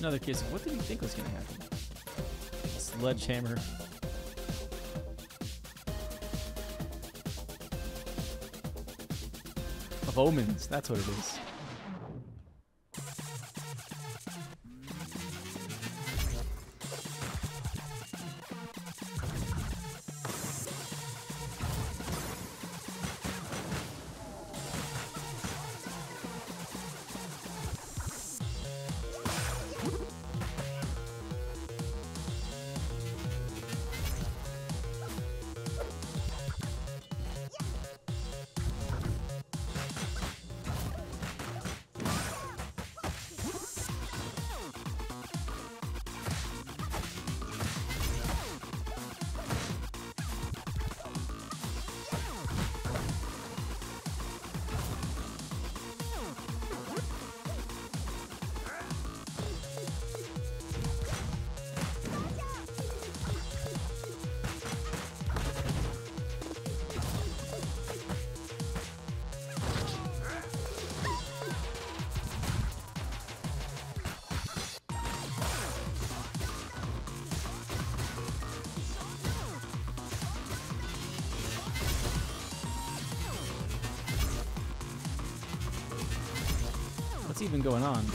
Another case of what did he think was going to happen? Sledgehammer. Of omens, that's what it is. What's even going on?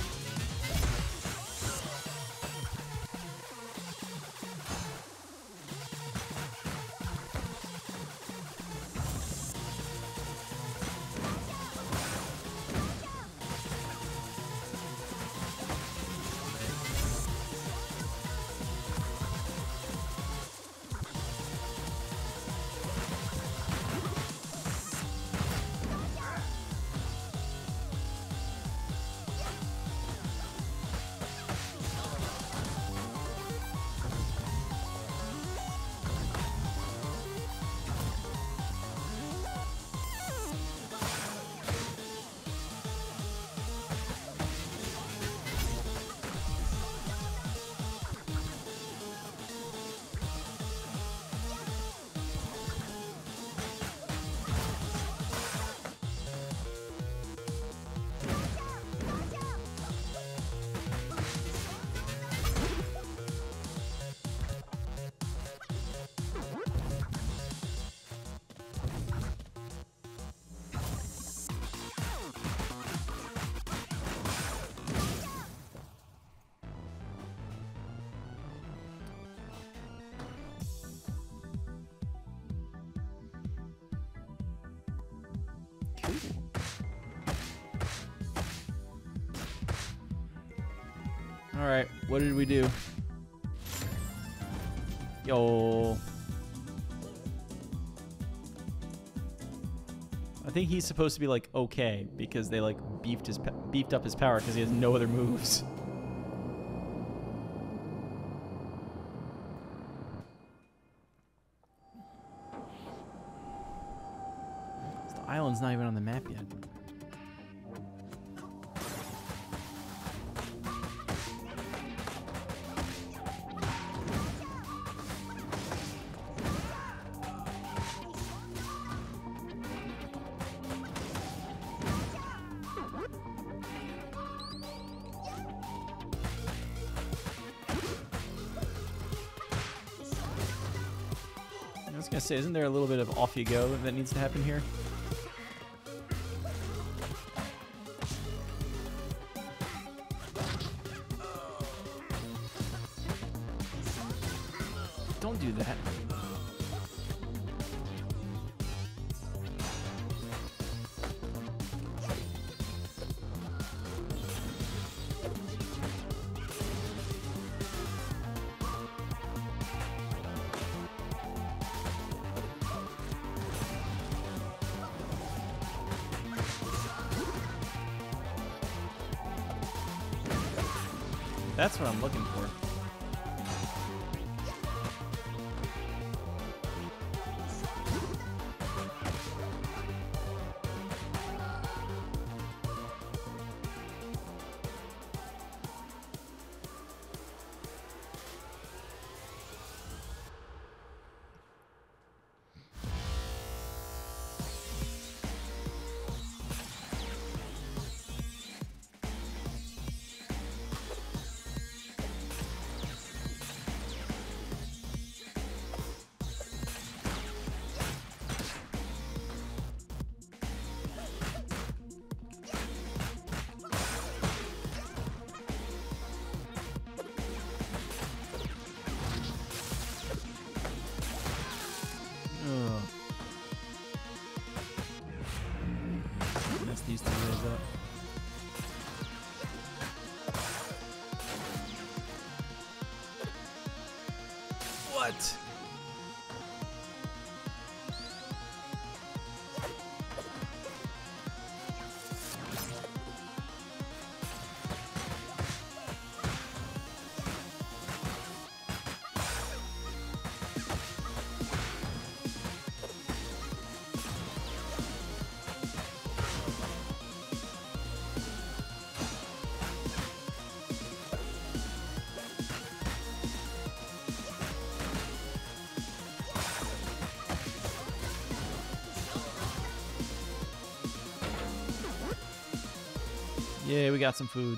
All right, what did we do? Yo. I think he's supposed to be like okay because they like beefed his beefed up his power because he has no other moves. The island's not even on the map yet. I was gonna say, isn't there a little bit of off you go that needs to happen here? Don't do that. That's what I'm looking for. What? Yeah, we got some food.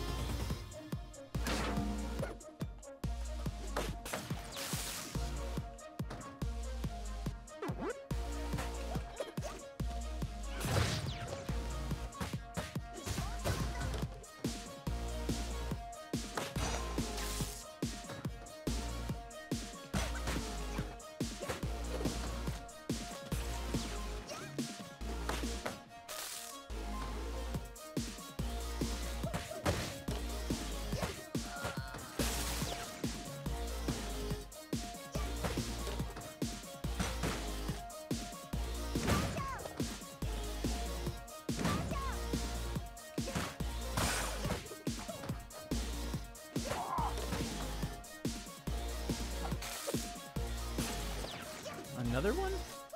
Another one?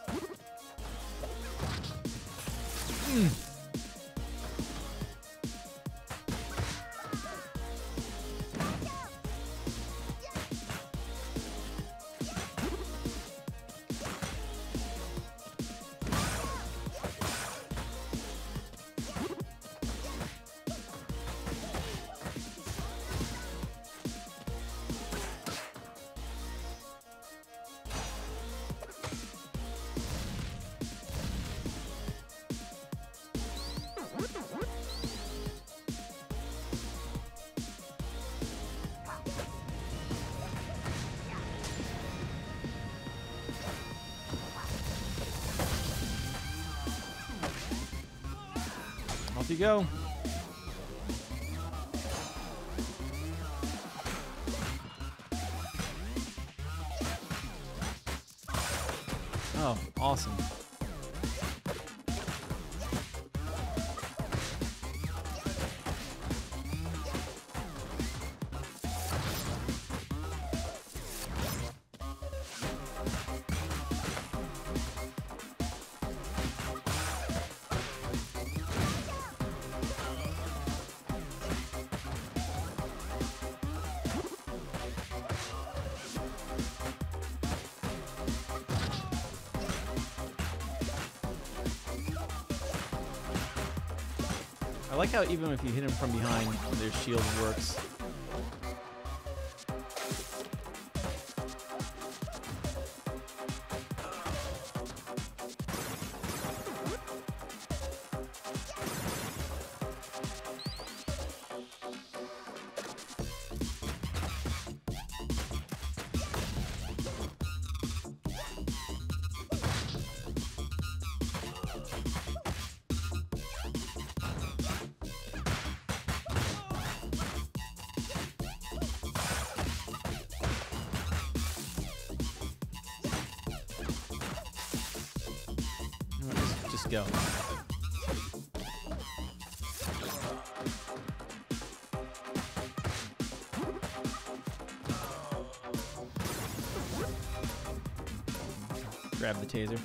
Mm. Off you go. Oh, awesome. I like how even if you hit him from behind, their shield works. Just go. Grab the taser.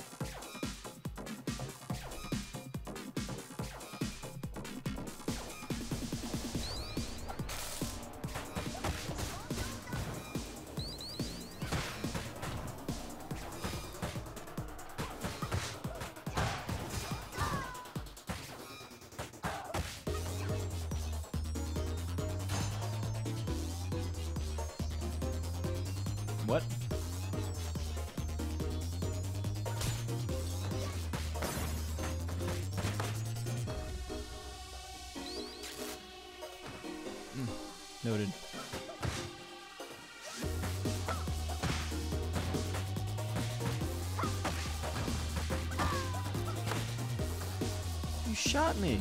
What? Mm, noted. You shot me.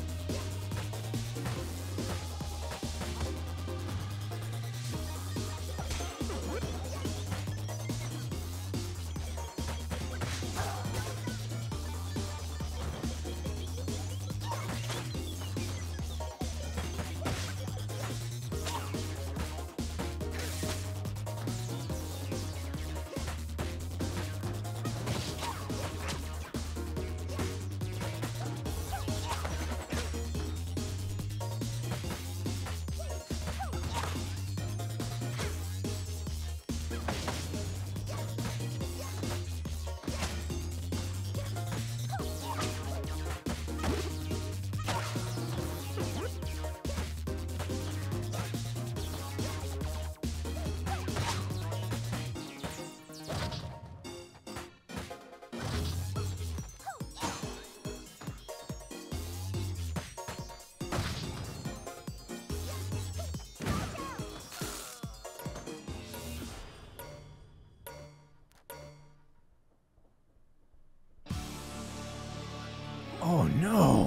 Oh no.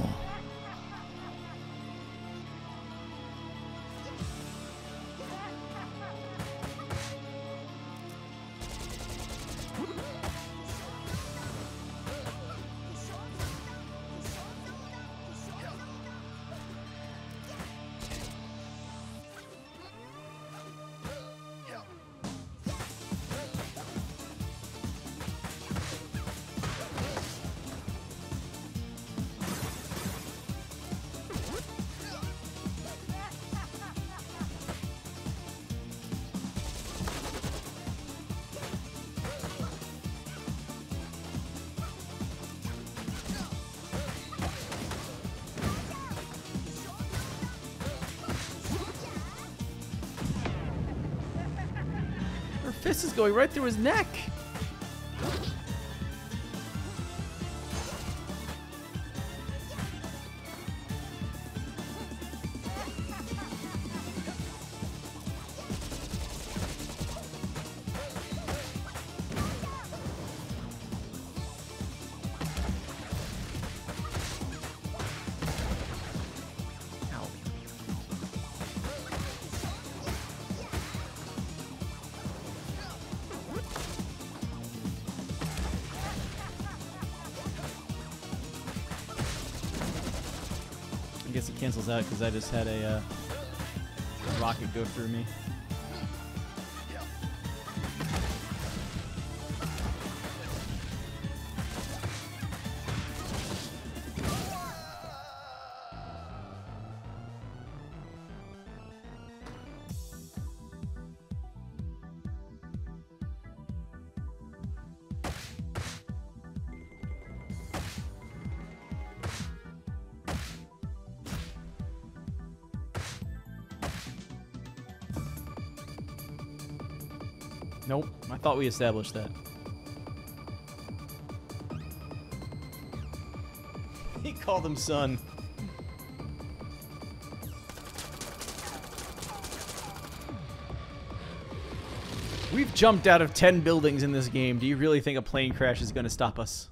Her fist is going right through his neck. I guess it cancels out because I just had a uh, rocket go through me. Nope, I thought we established that. He called him son. We've jumped out of ten buildings in this game. Do you really think a plane crash is going to stop us?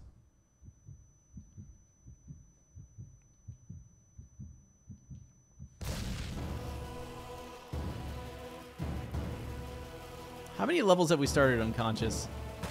How many levels have we started unconscious?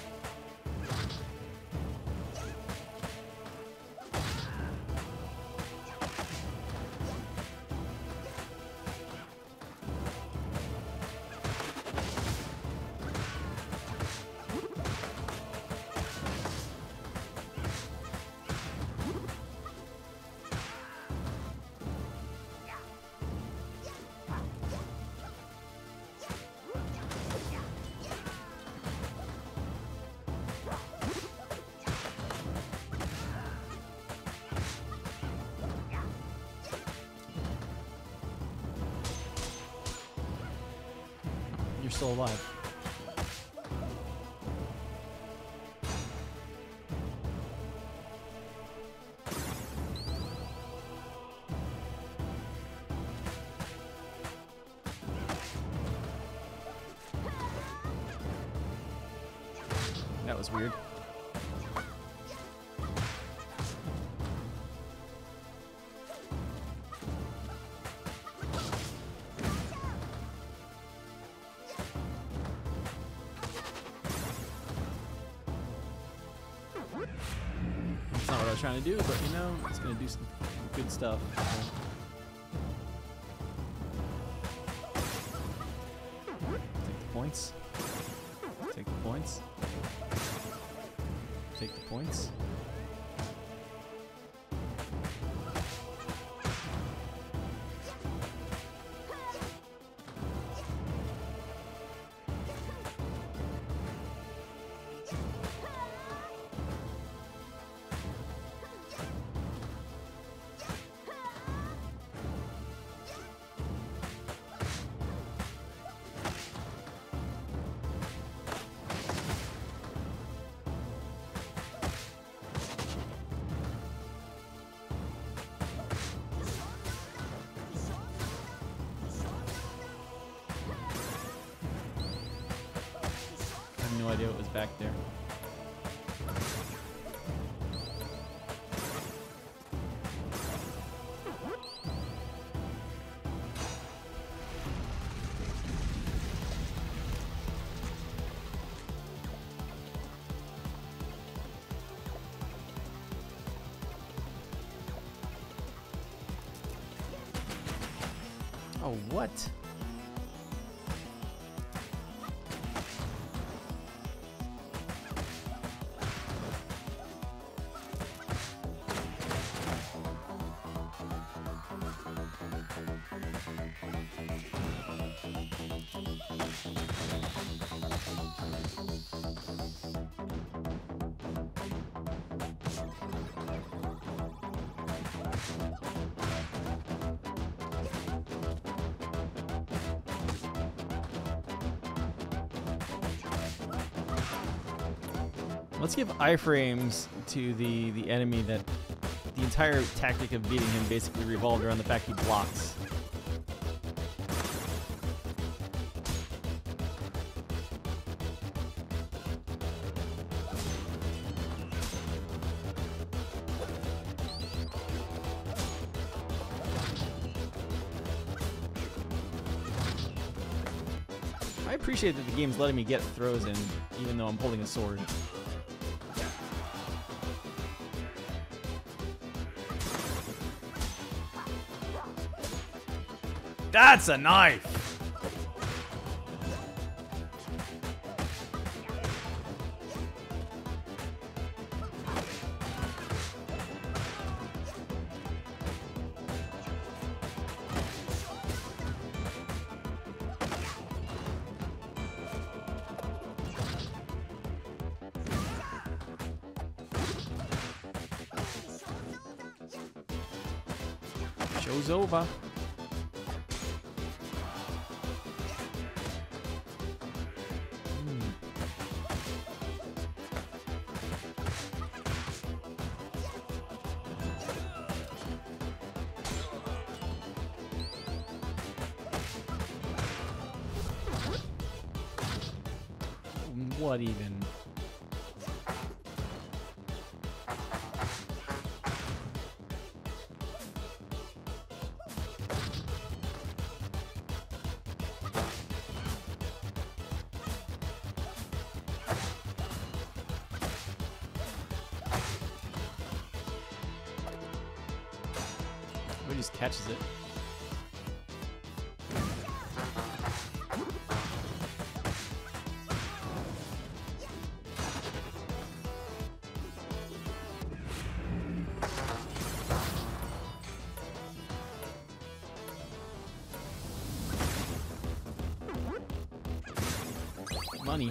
You're still alive. That was weird. That's not what I was trying to do, but you know, it's gonna do some good stuff. So. Take the points. Take the points. Take the points. No idea what was back there. Oh, what? Let's give iframes to the, the enemy that the entire tactic of beating him basically revolved around the fact he blocks. I appreciate that the game's letting me get throws in, even though I'm holding a sword. That's a knife! Show's over. What even? He just catches it. Money.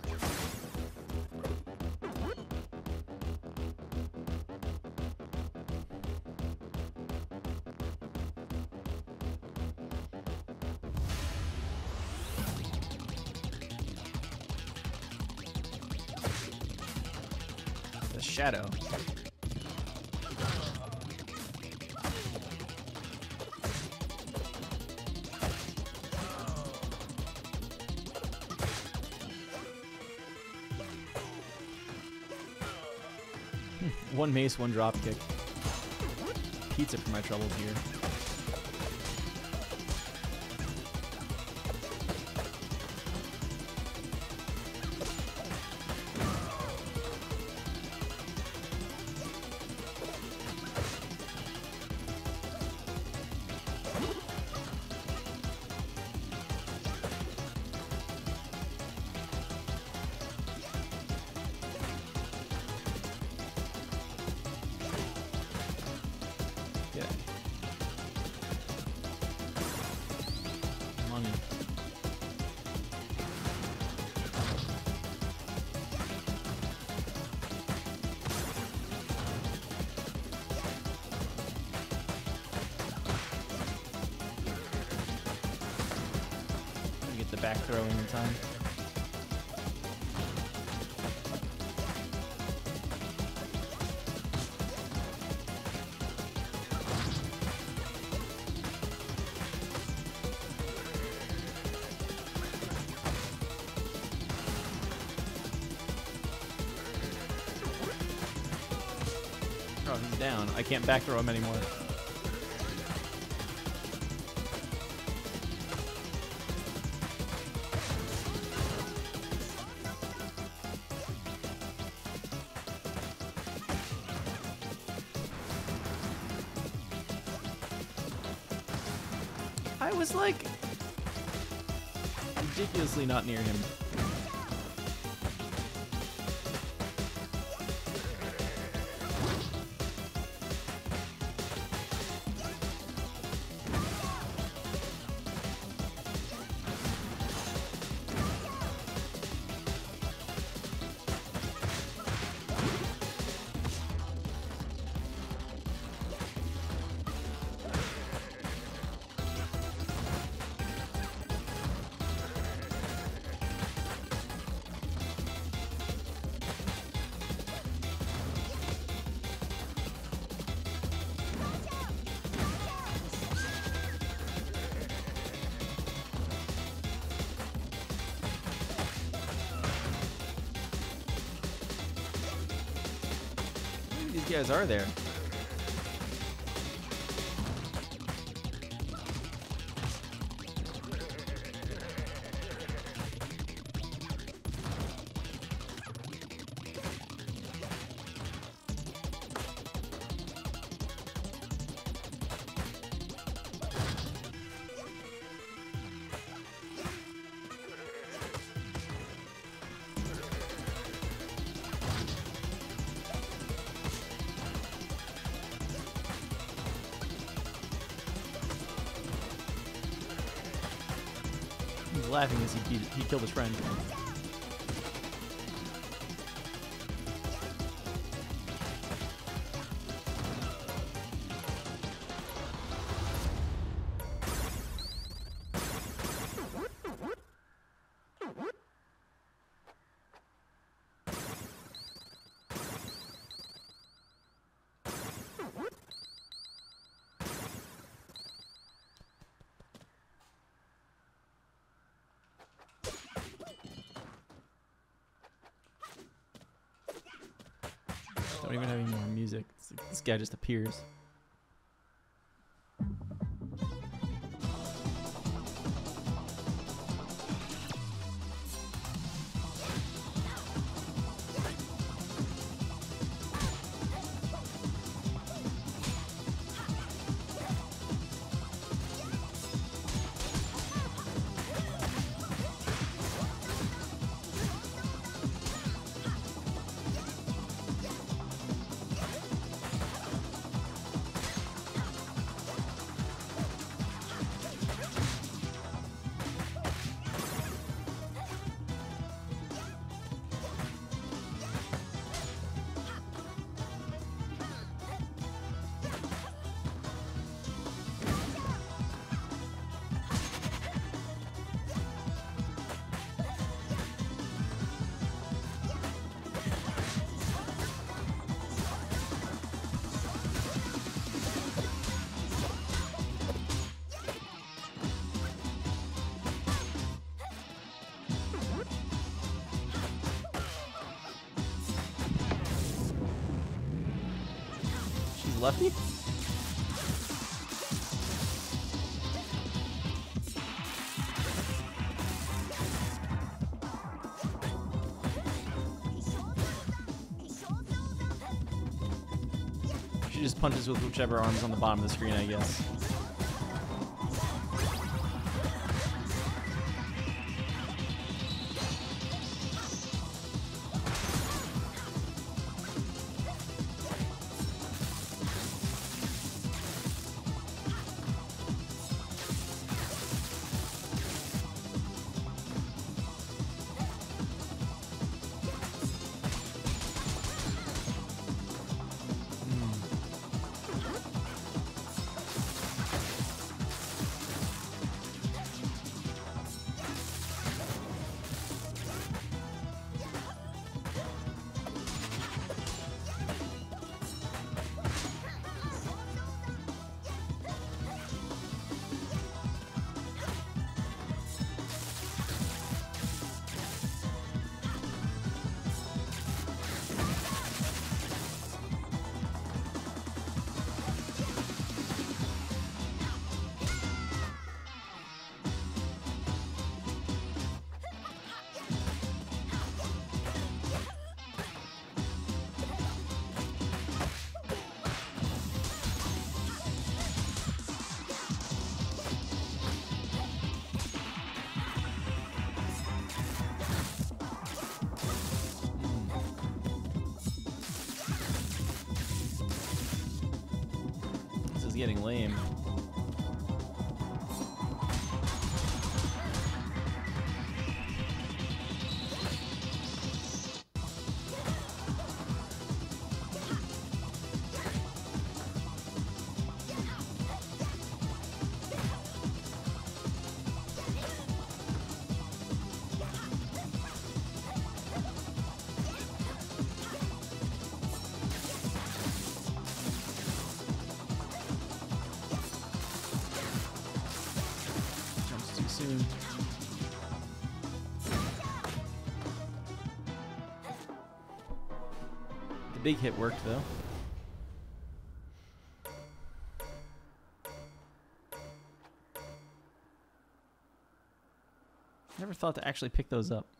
The shadow. One mace, one drop kick. Pizza for my troubles here. Money. Get the back throw in time. Oh, he's down. I can't back throw him anymore. I was like ridiculously not near him. These guys are there. He's laughing as he, beat, he killed his friend. Don't even have any more music. It's like this guy just appears. Lefty? She just punches with whichever arm's on the bottom of the screen, I guess. is getting lame. Soon. The big hit worked though. Never thought to actually pick those up.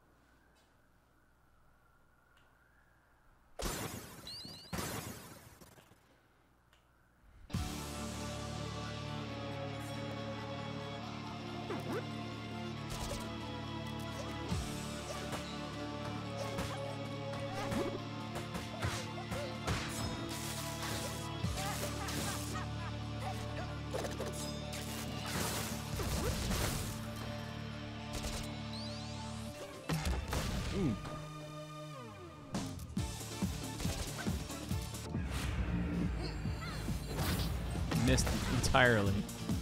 Mm. Missed entirely.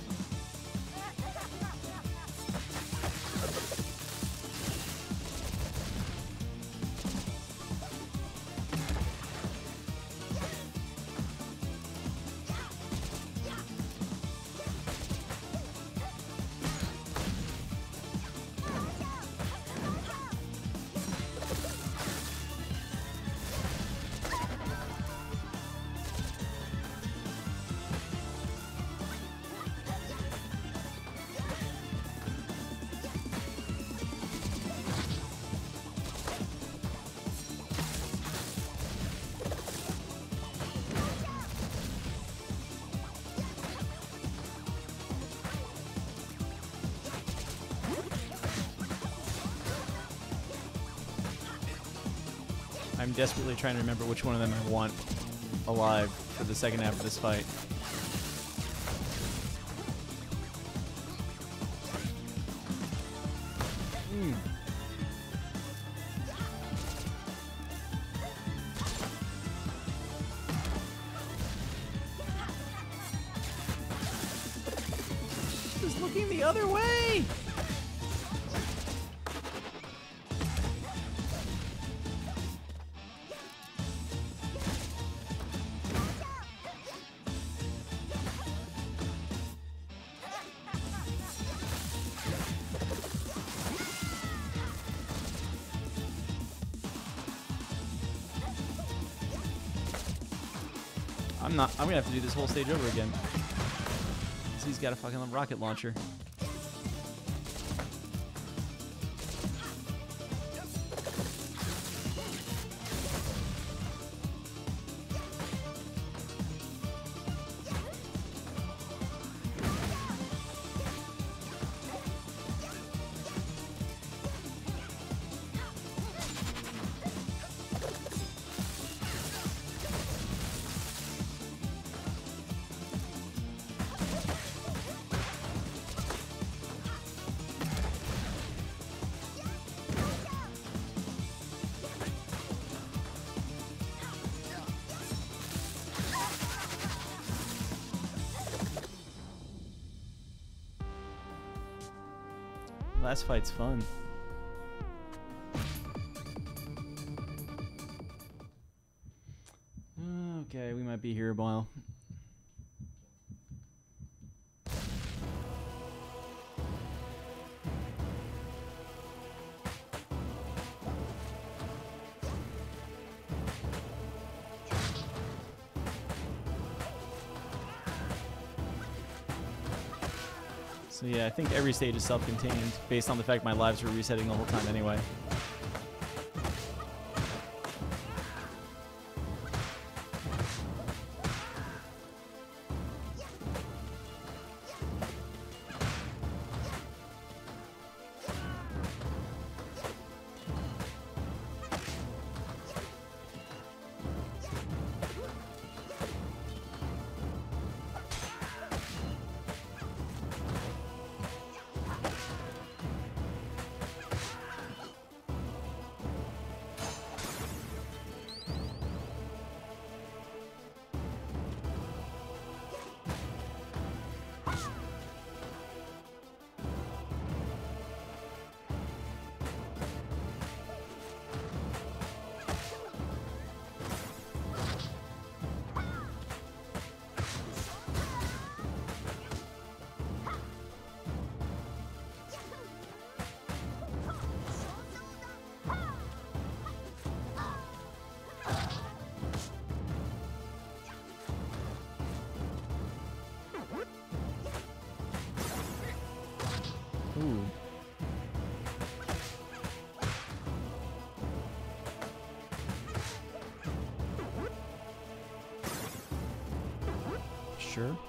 I'm desperately trying to remember which one of them I want alive for the second half of this fight. Mm. Just looking the other way! I'm not. I'm gonna have to do this whole stage over again. So he's got a fucking rocket launcher. Last fight's fun. Okay, we might be here a while. So yeah, I think every stage is self-contained based on the fact my lives were resetting the whole time anyway. Sure.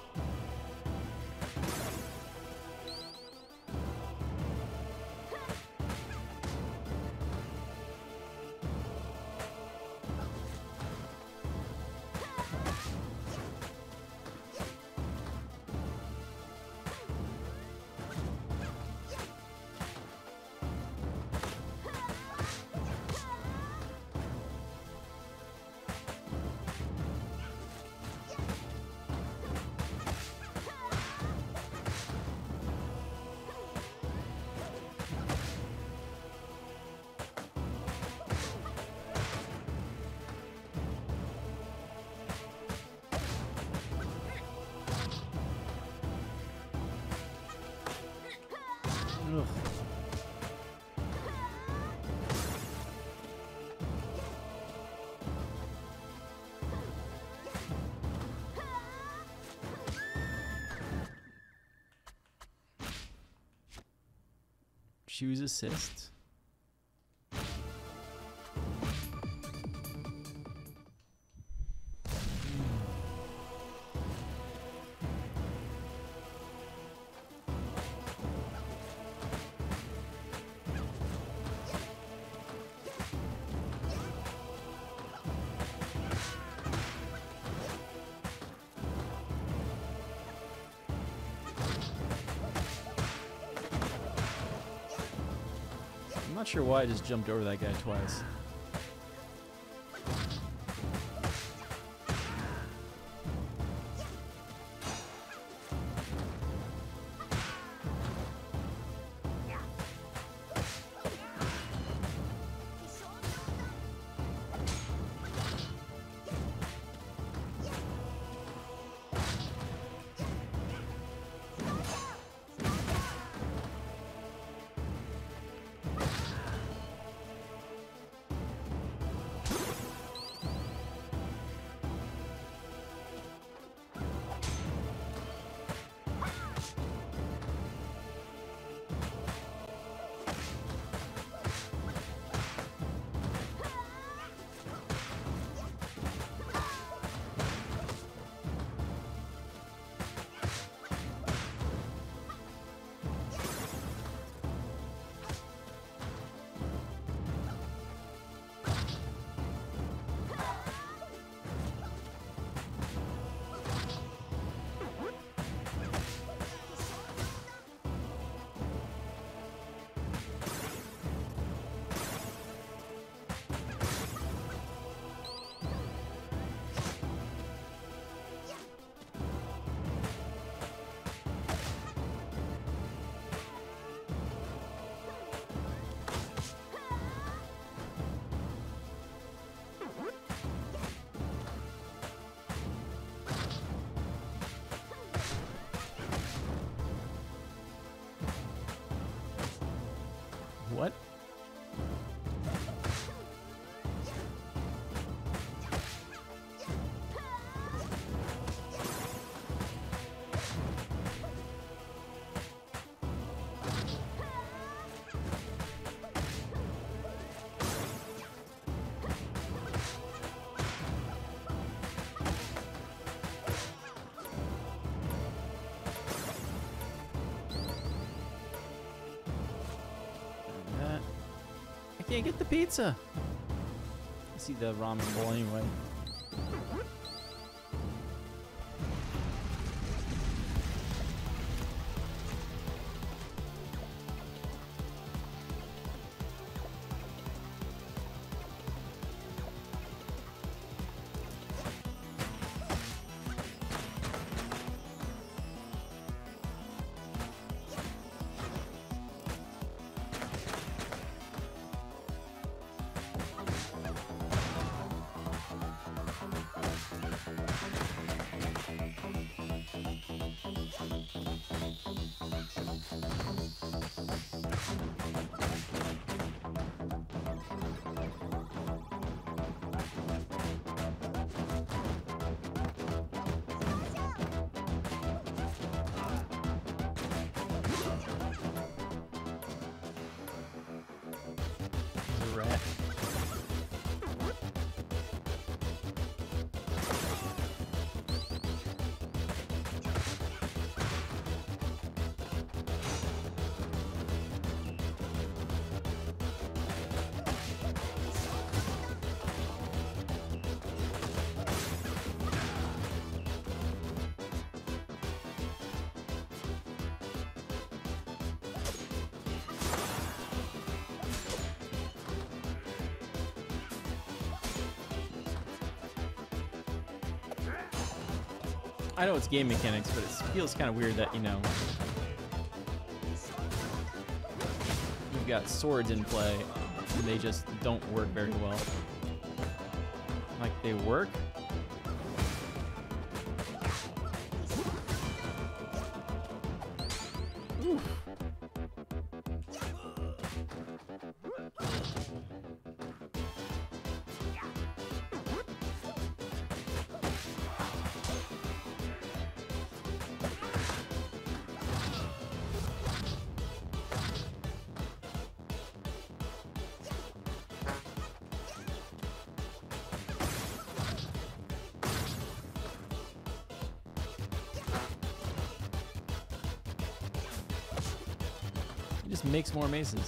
Ugh. Choose assist. I'm not sure why I just jumped over that guy twice. What? I can't get the pizza. I see the ramen bowl anyway. I know it's game mechanics, but it feels kind of weird that, you know, we've got swords in play and they just don't work very well. Like, they work? Oof. He just makes more maces.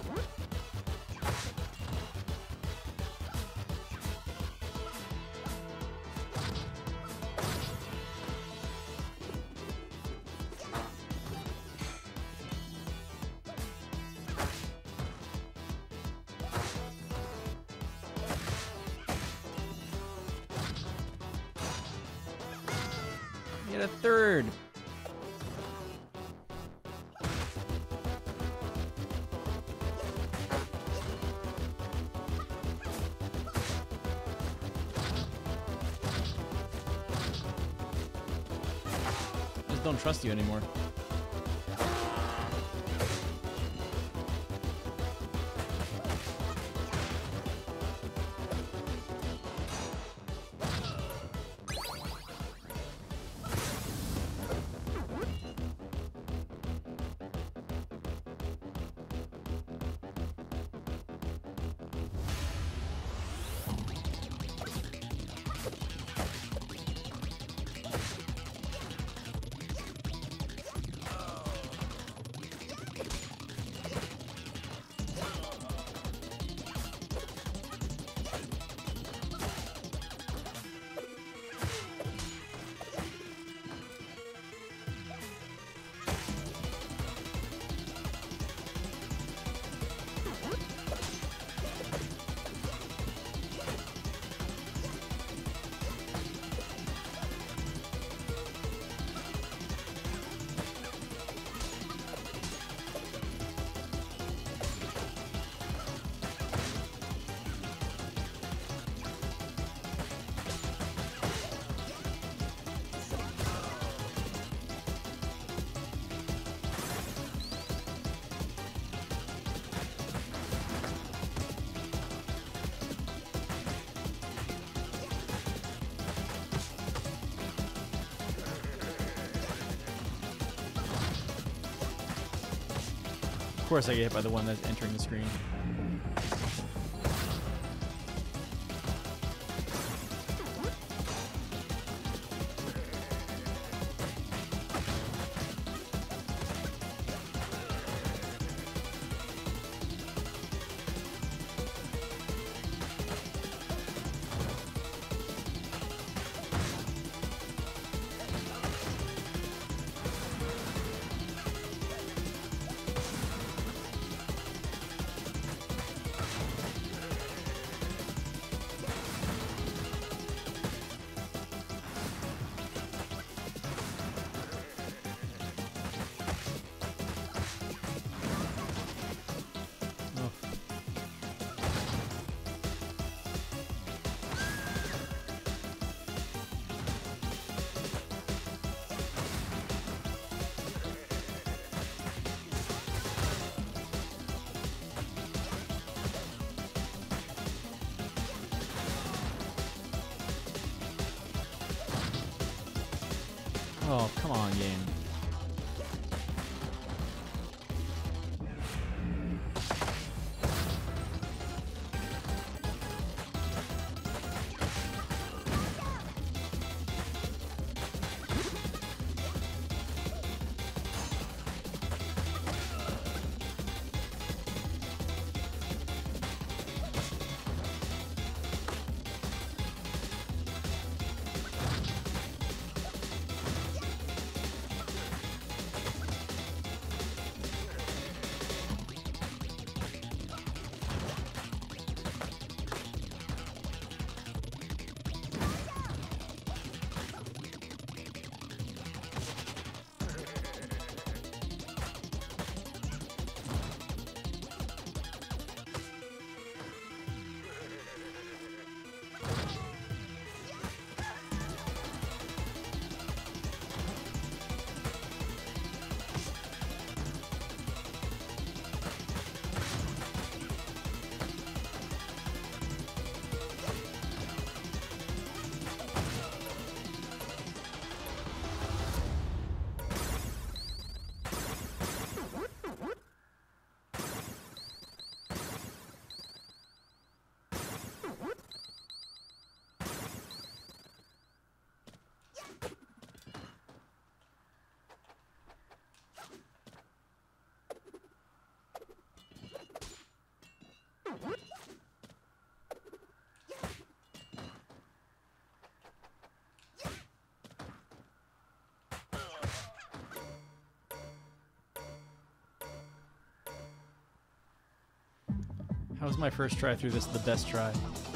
Get a third. I just don't trust you anymore. Of course I get hit by the one that's entering the screen. Oh, come on, game. That was my first try through this, the best try.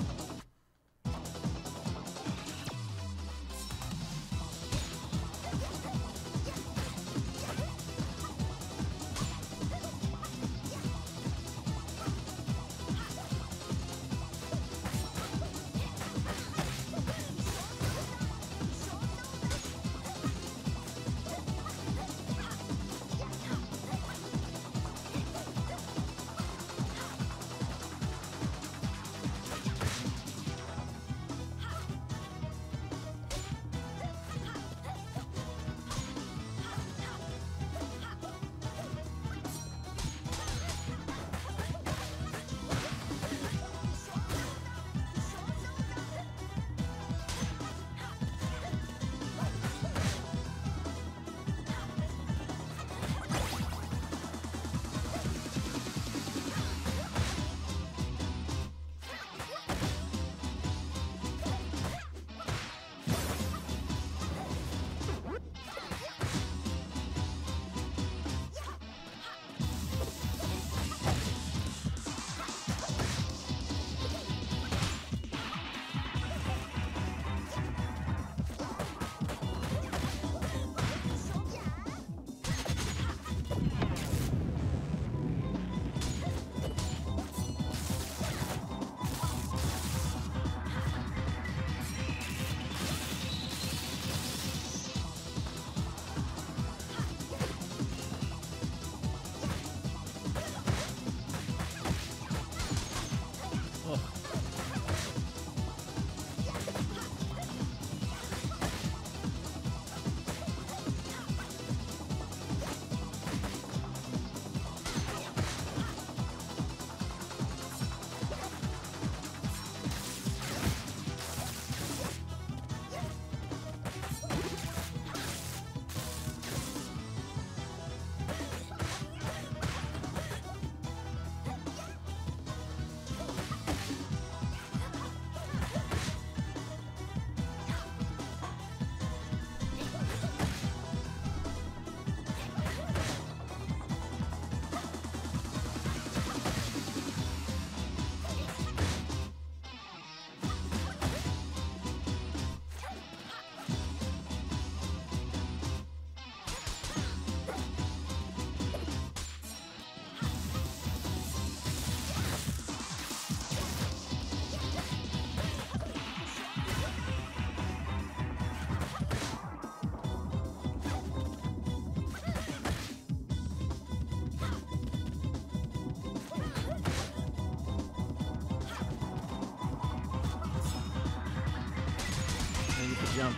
Jump.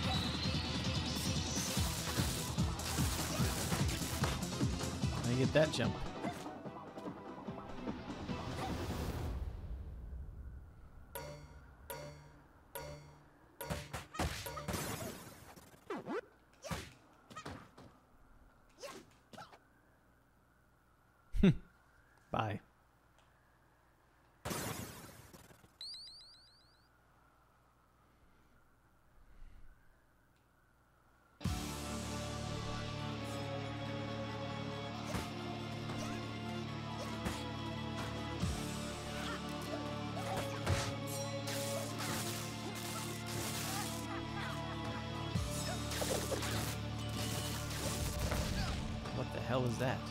I get that jump. Bye. What the hell is that?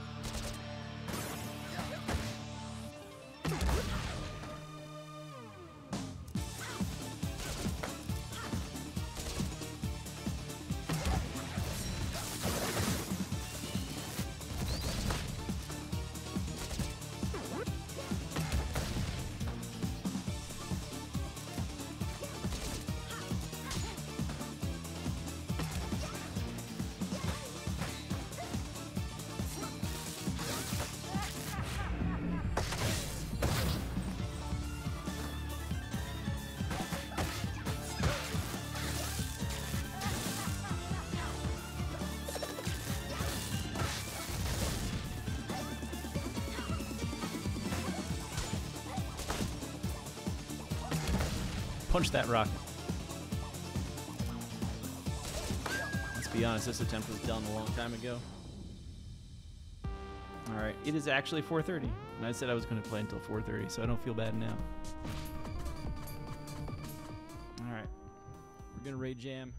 Punch that rock. Let's be honest, this attempt was done a long time ago. Alright, it is actually four thirty. And I said I was going to play until four thirty, so I don't feel bad now. Alright. We're going to raid jam.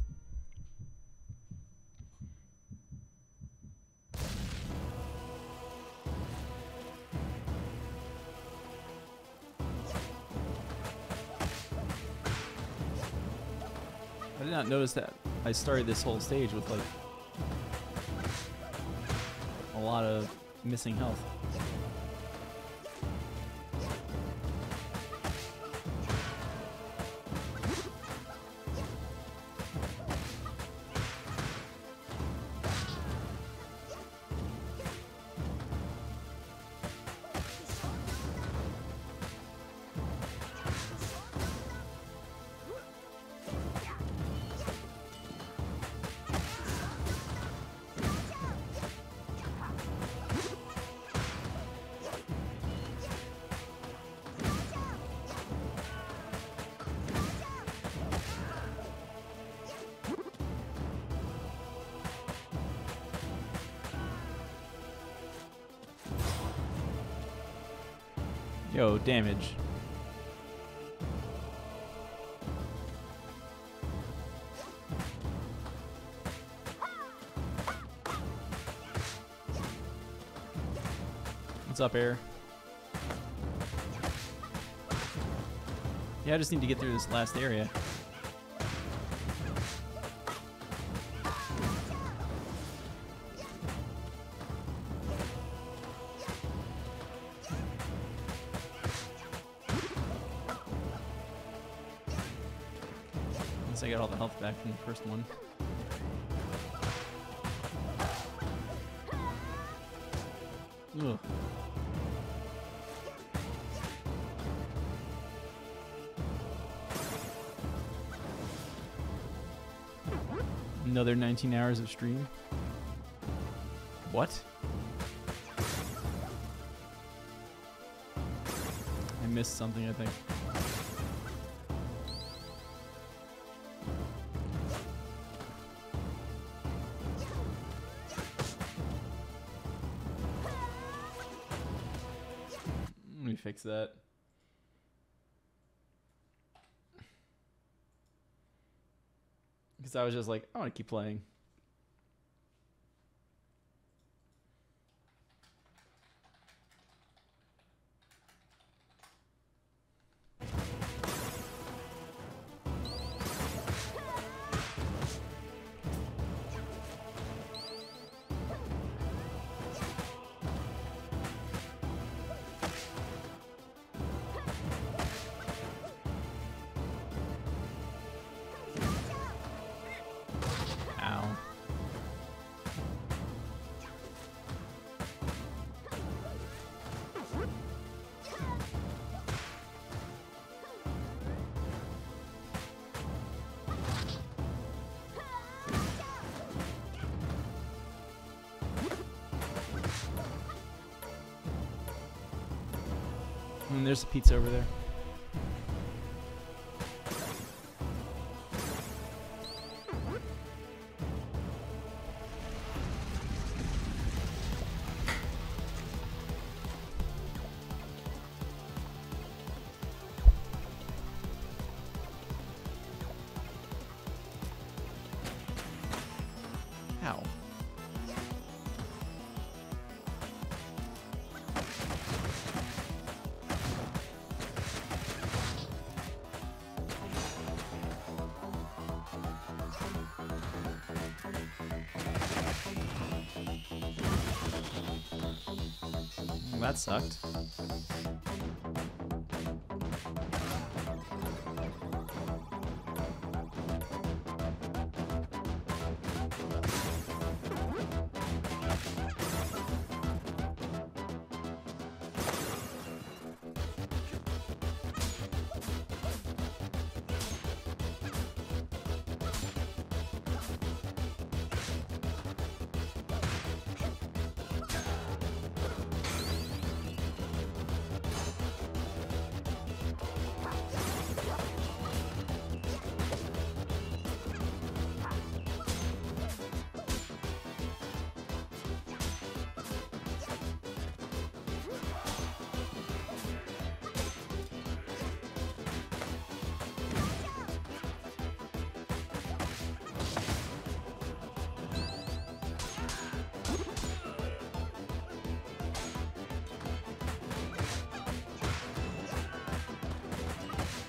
I did not notice that I started this whole stage with like a lot of missing health. Yo, damage. What's up, Air? Yeah, I just need to get through this last area. I got all the health back from the first one. Ugh. Another nineteen hours of stream? What? I missed something, I think. Let me fix that. Because I was just like, I want to keep playing. And there's a pizza over there. How? That sucked.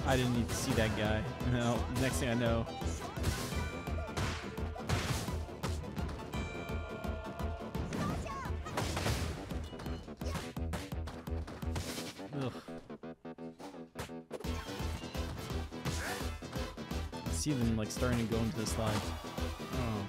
I didn't need to see that guy. No, next thing I know. Ugh. I see them like starting to go into the slide. Oh.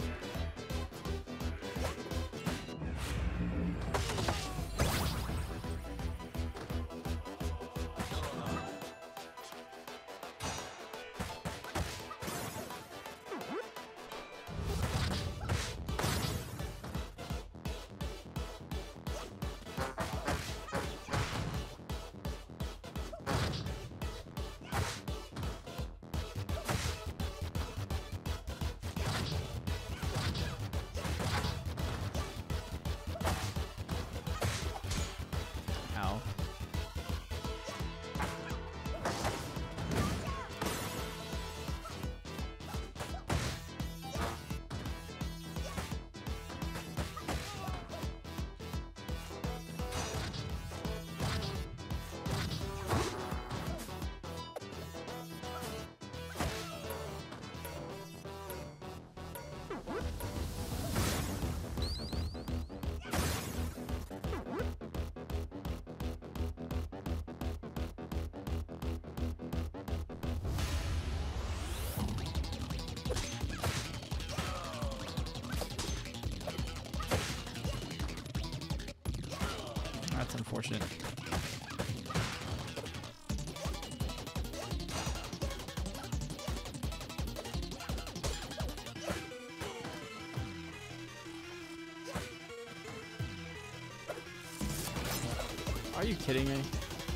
Ow. That's unfortunate. Are you kidding me?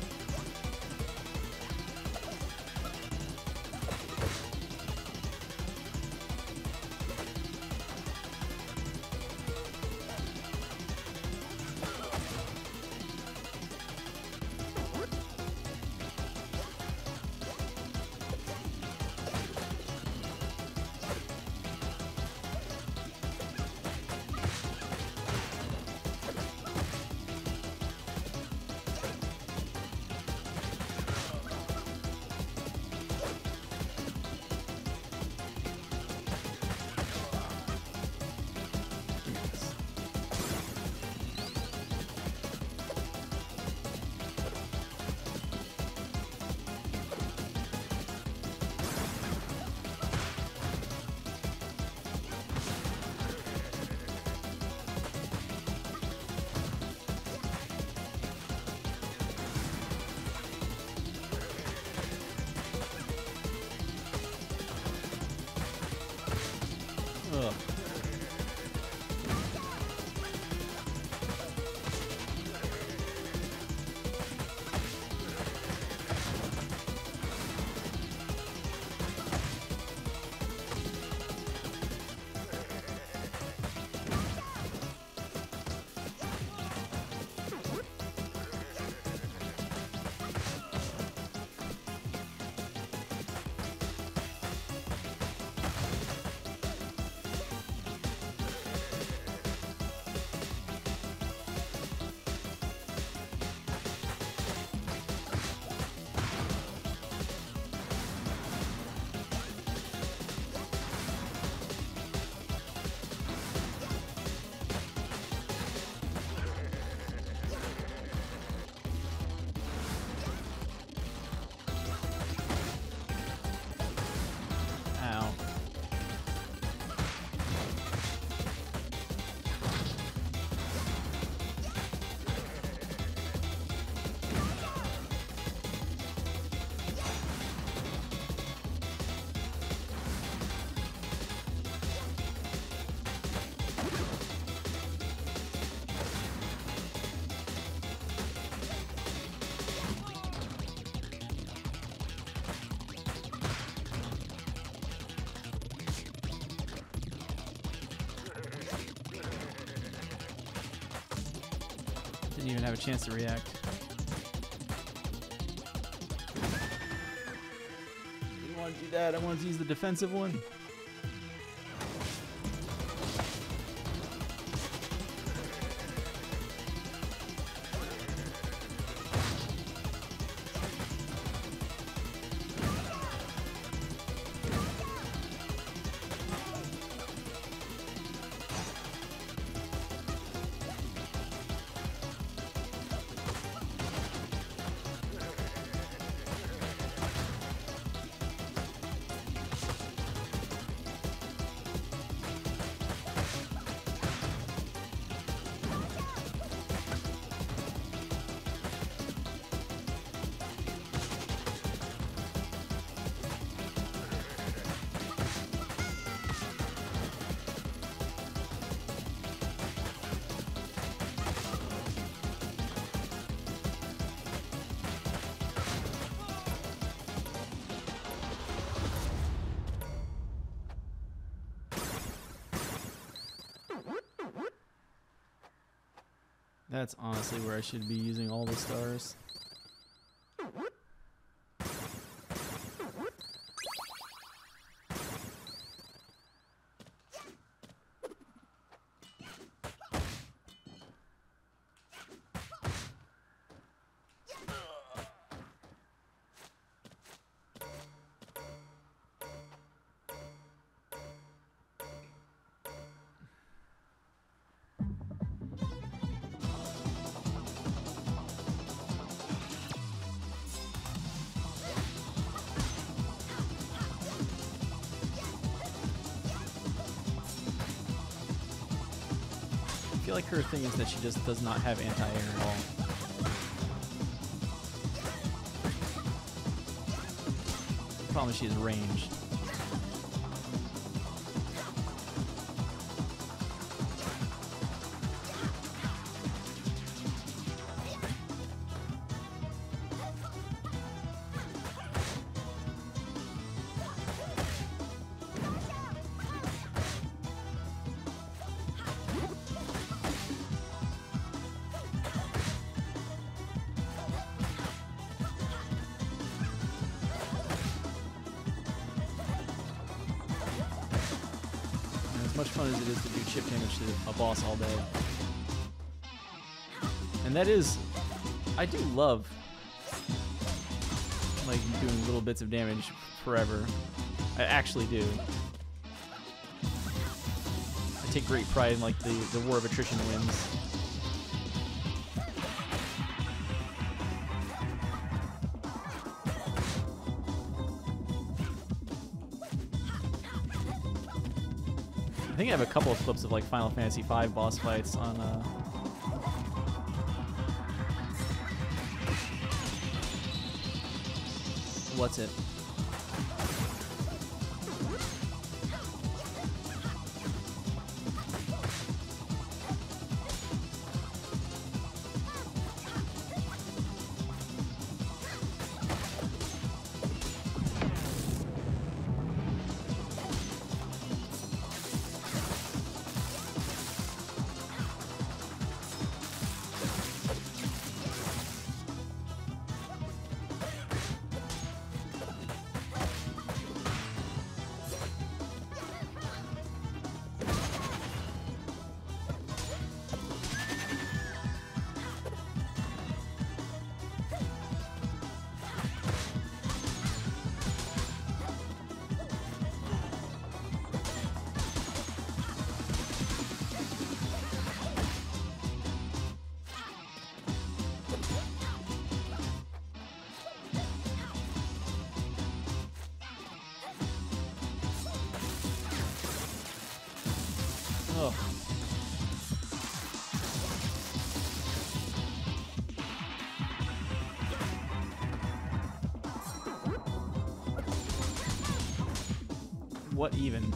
Ugh. Ow. Didn't even have a chance to react. I didn't want to do that. I wanted to use the defensive one. That's honestly where I should be using all the stars. I feel like her thing is that she just does not have anti-air at all. The problem is she has range. As much fun as it is to do chip damage to a boss all day. And that is, I do love like doing little bits of damage forever. I actually do. I take great pride in like the, the war of attrition wins. I think I have a couple of clips of like Final Fantasy five boss fights on uh what's it? Oh. What even?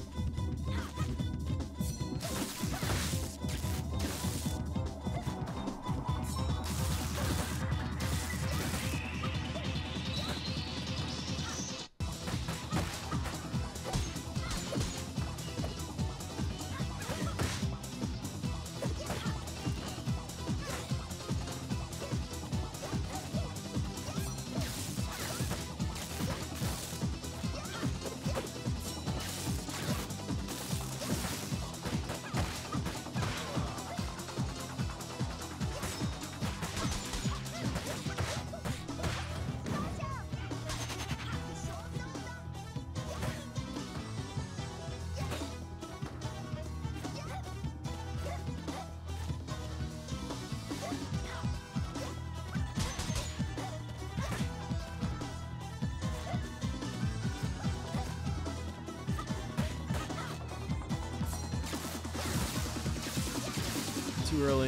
Too early.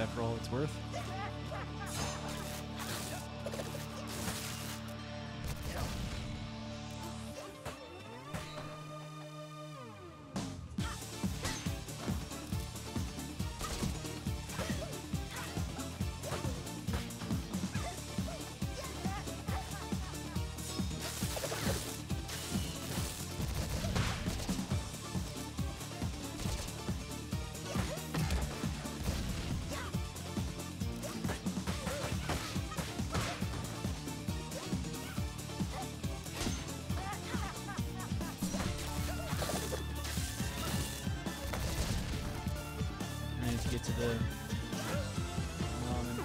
for all it's worth. Get to the ramen.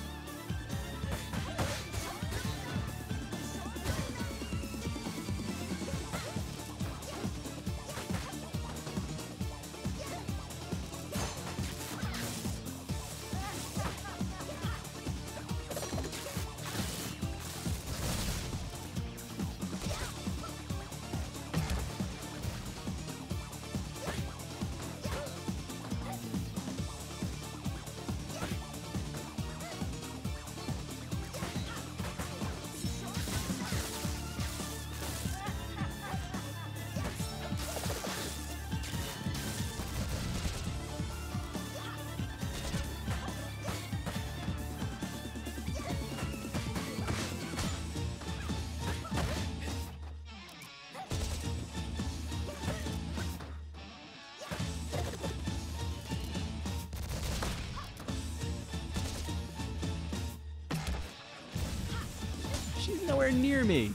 She's nowhere near me.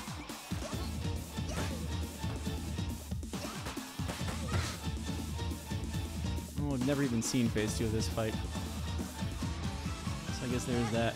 Oh, I've never even seen phase two of this fight. So I guess there's that.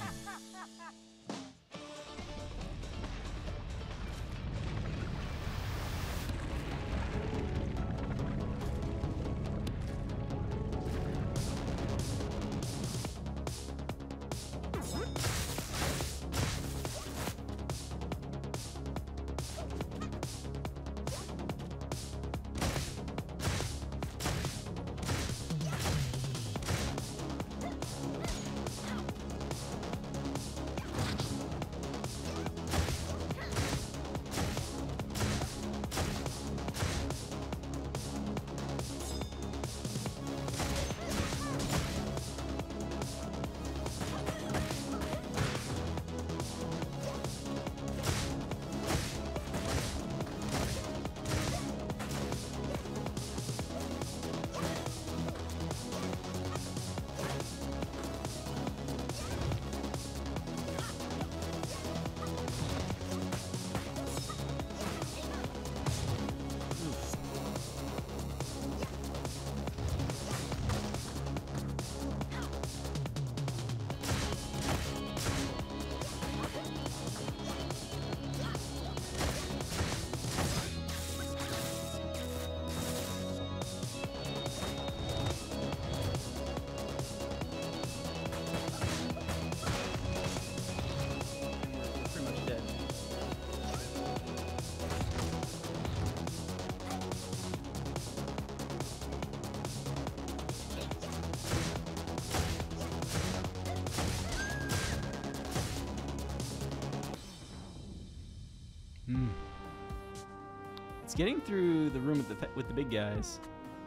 Hmm. It's getting through the room with the with the big guys.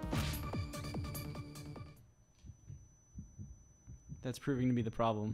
That's proving to be the problem.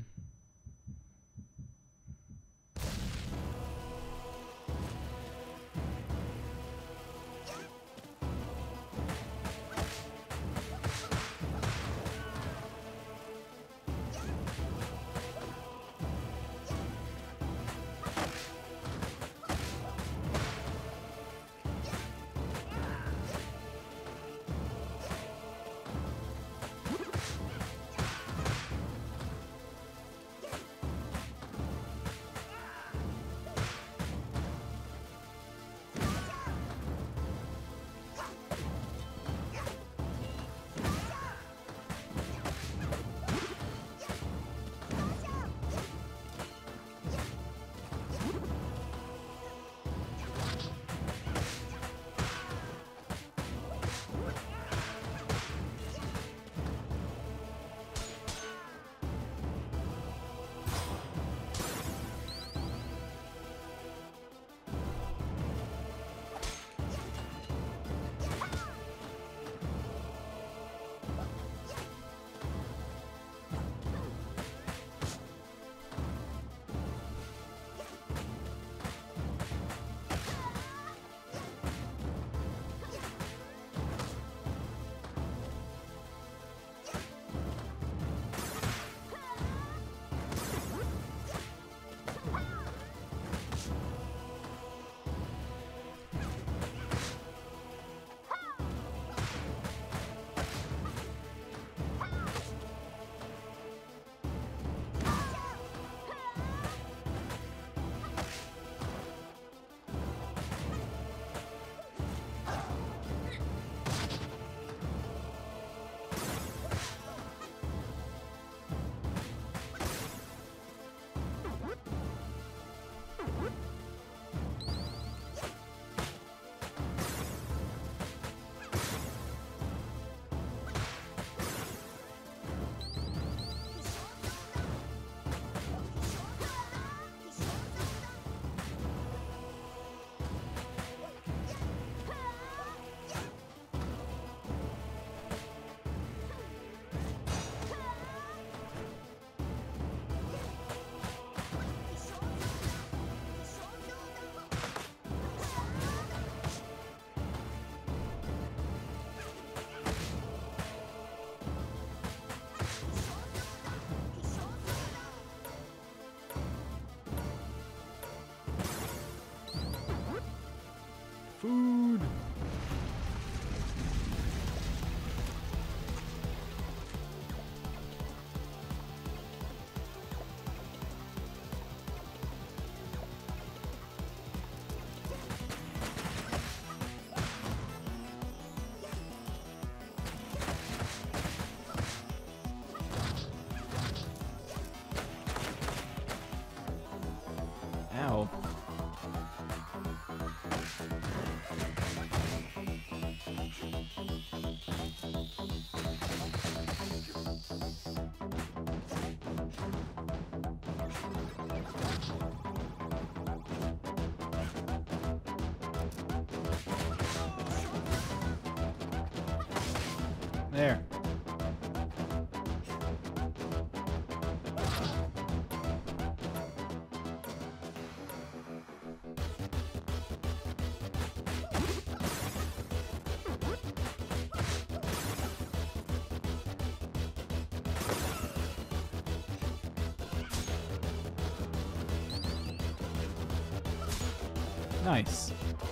Food. Ow. There. Nice.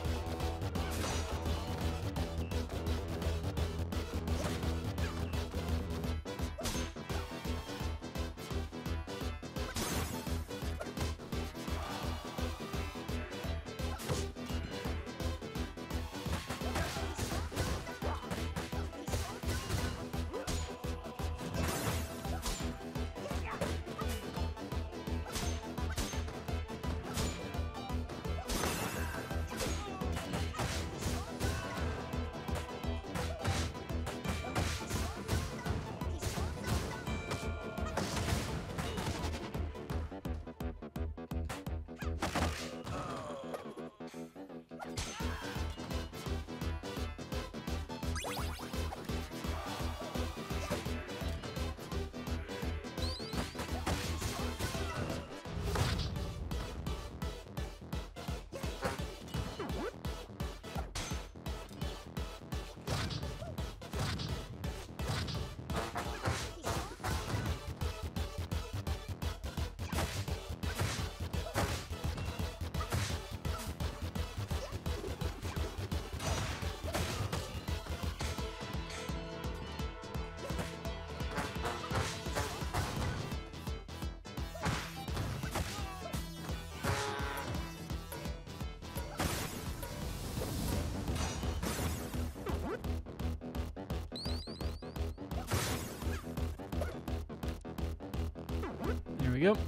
Here we go.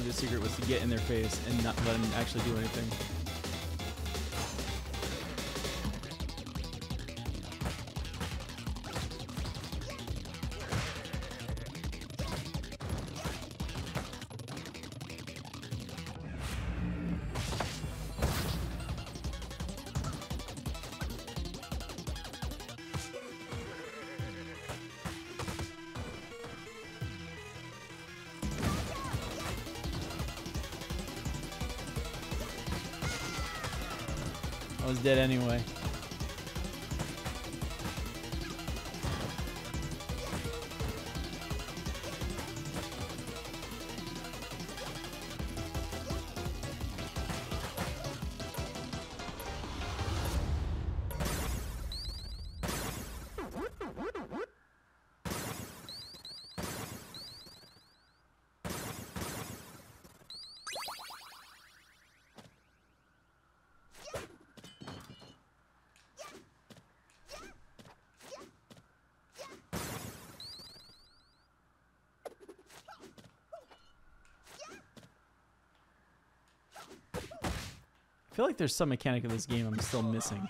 the secret was to get in their face and not let them actually do anything. I was dead anyway. I feel like there's some mechanic of this game I'm still missing.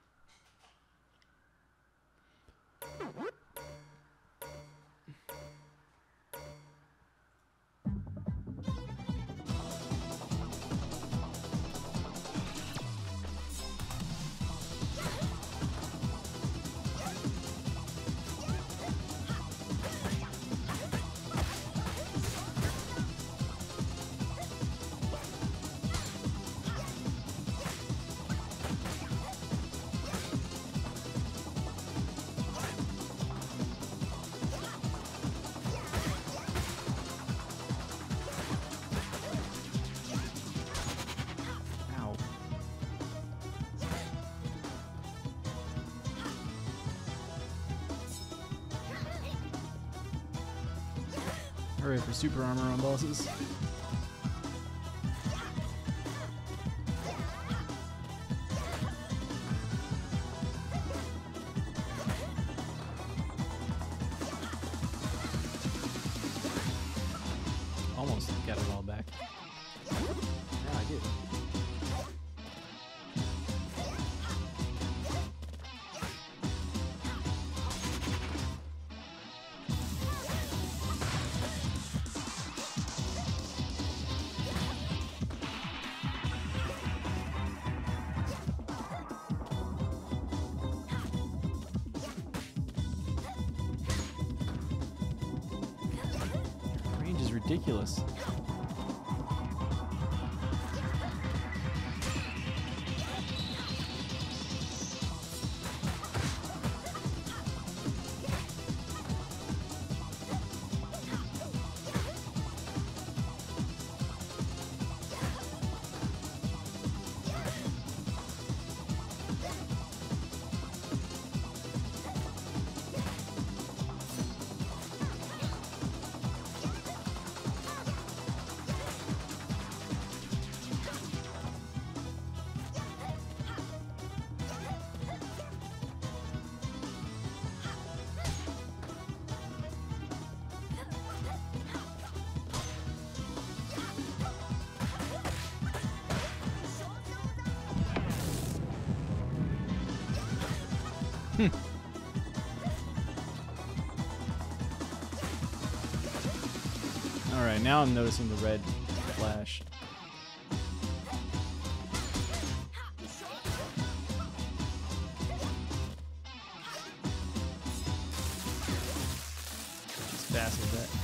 Hooray for super armor on bosses. Almost got it all back. Yeah, I did. Range is ridiculous. Hmm. All right, now I'm noticing the red flash. As fast as that.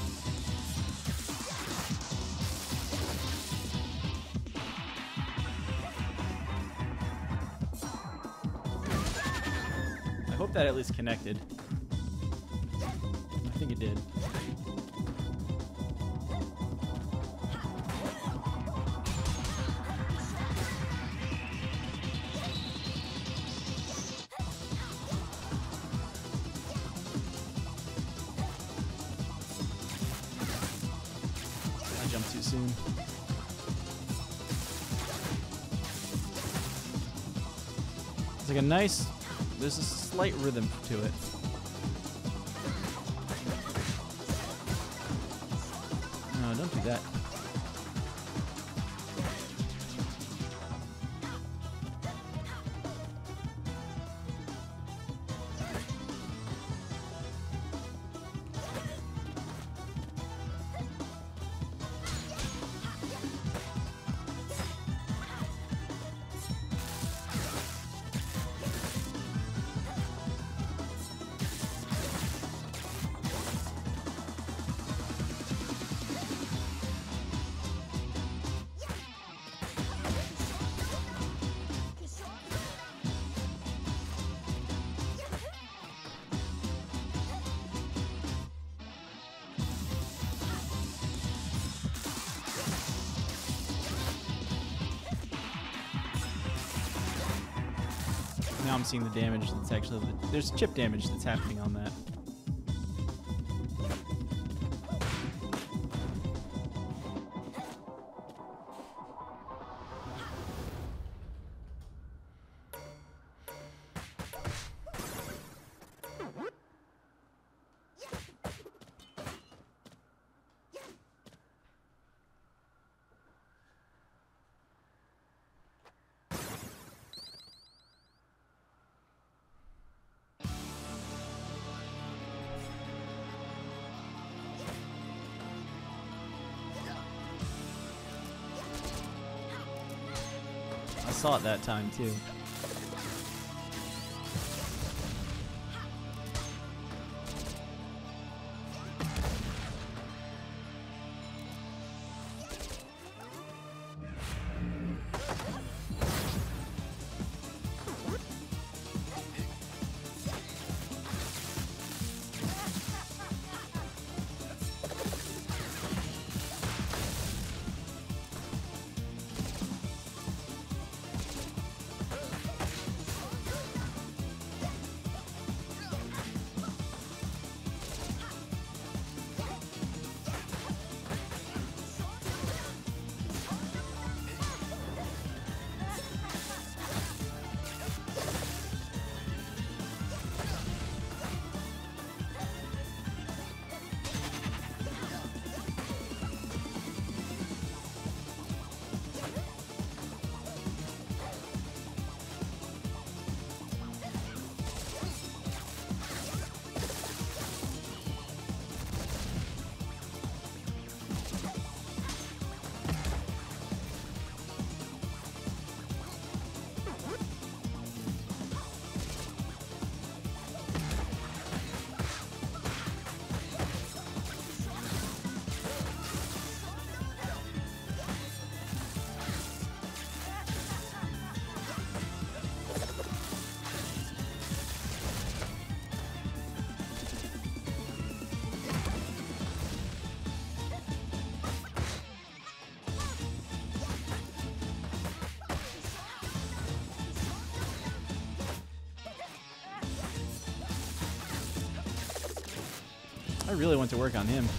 I hope that at least connected. I think it did. I jumped too soon. It's like a nice, there's a slight rhythm to it. No, don't do that. Now I'm seeing the damage that's actually... There's chip damage that's happening on that. I saw it that time too. I really want to work on him.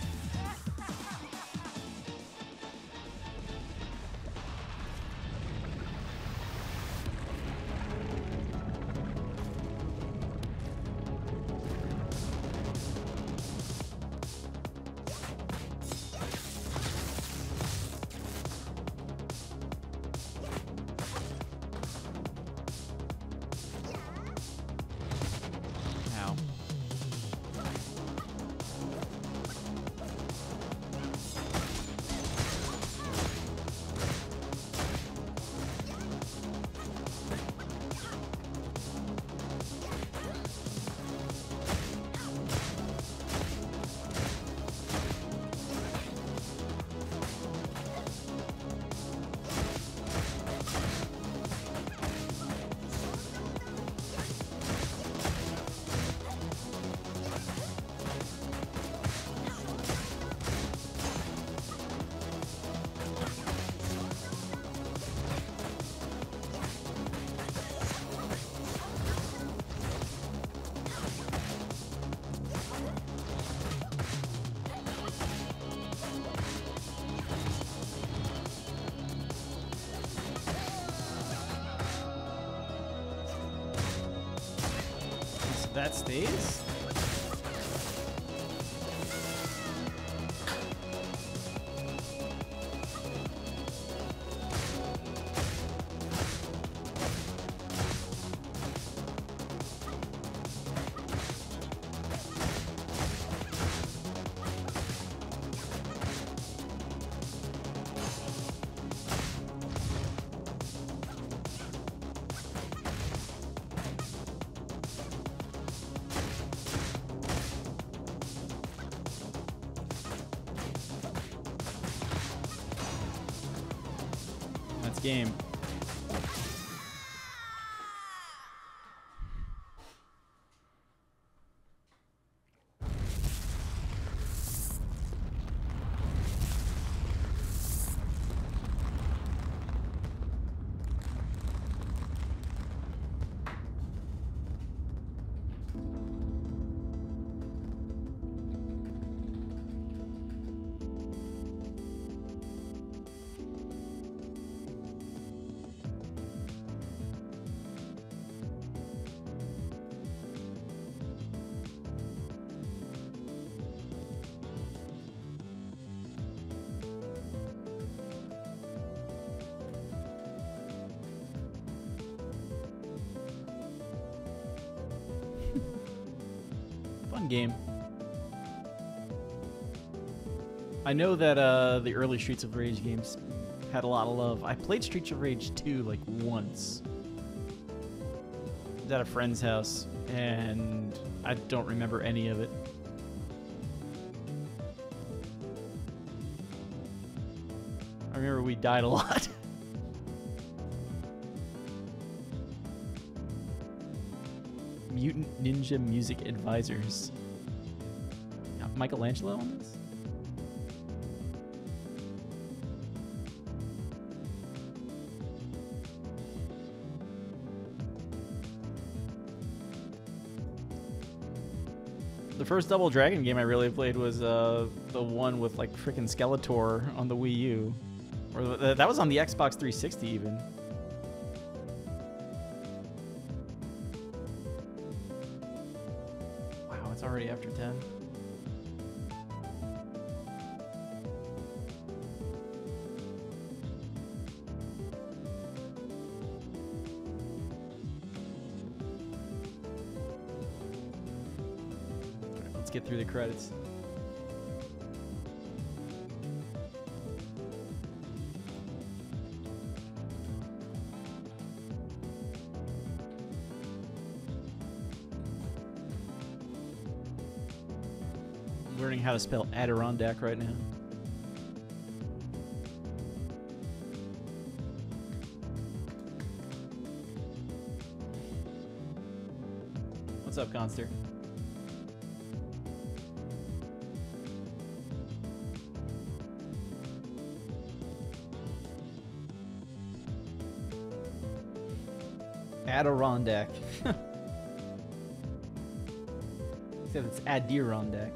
That stays? That's game. Fun game. I know that uh, the early Streets of Rage games had a lot of love. I played Streets of Rage two like once. I was at a friend's house, and I don't remember any of it. I remember we died a lot. Mutant Ninja Music Advisors. Michelangelo on this? The first Double Dragon game I really played was uh, the one with like frickin' Skeletor on the Wii U. Or th that was on the Xbox three sixty even. Wow, it's already after ten. Let's get through the credits. Learning how to spell Adirondack right now. What's up, Conster? Adirondack. Except it's Adirondack.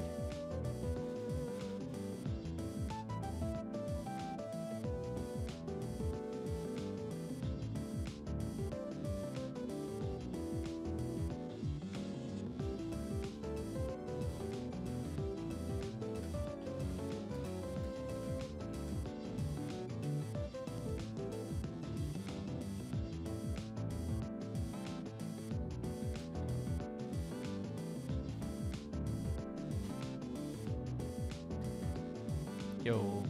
Yo.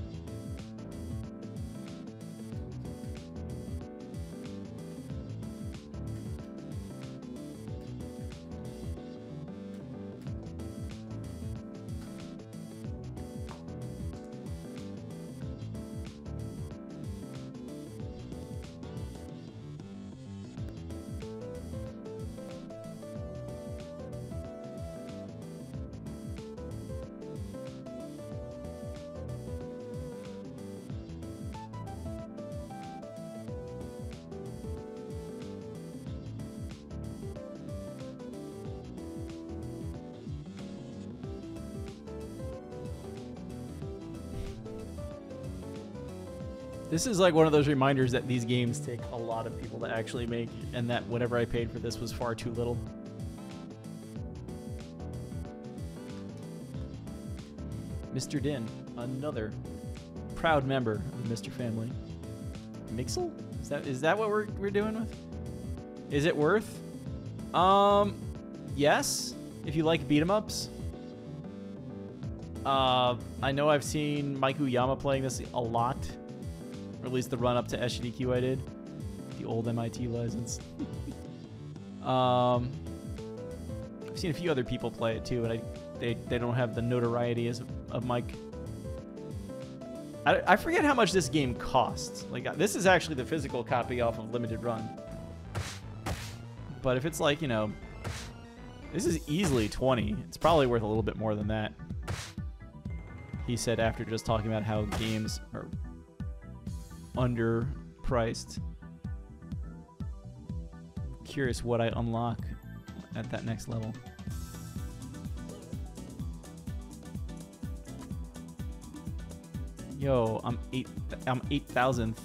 This is like one of those reminders that these games take a lot of people to actually make, and that whatever I paid for this was far too little. Mister Din, another proud member of the Mister family. Mixel? Is that is that what we're we're doing with? Is it worth? Um, yes. If you like beat 'em ups. Uh, I know I've seen Mike Uyama playing this a lot. Or at least the run up to S G D Q I did. The old M I T license. um, I've seen a few other people play it too, and I, they, they don't have the notoriety as of Mike. I, I forget how much this game costs. Like, this is actually the physical copy off of Limited Run. But if it's like, you know, this is easily twenty. It's probably worth a little bit more than that. He said after just talking about how games are underpriced. Curious what I unlock at that next level. Yo, I'm eight. I'm eight thousandth.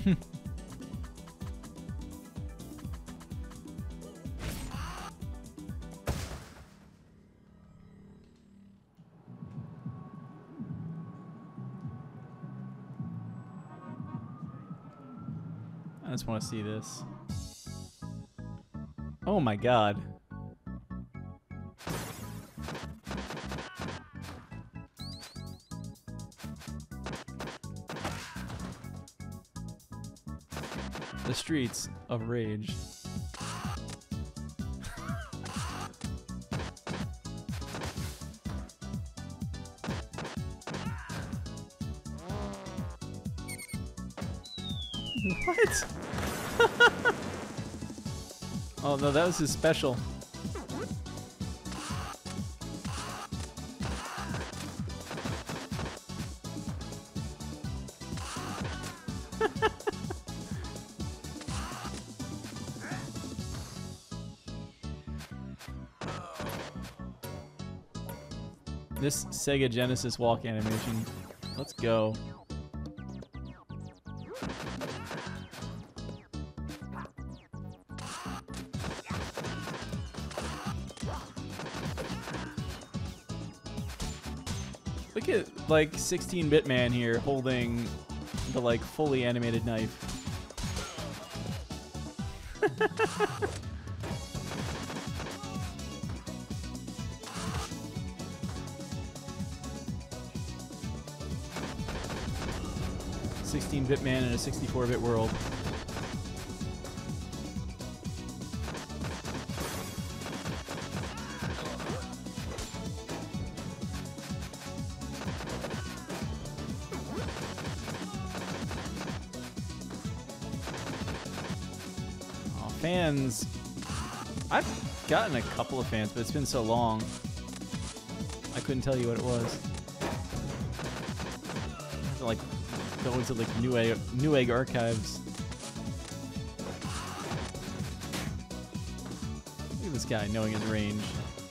I just want to see this. Oh my god. The streets of rage. What? Oh no, that was his special. This Sega Genesis walk animation. Let's go. Look at like sixteen bit man here holding the like fully animated knife. sixteen bit man in a sixty-four bit world. Oh, fans. I've gotten a couple of fans, but it's been so long. I couldn't tell you what it was. I have to, like, go into like Newegg, Newegg archives. Look at this guy knowing his range.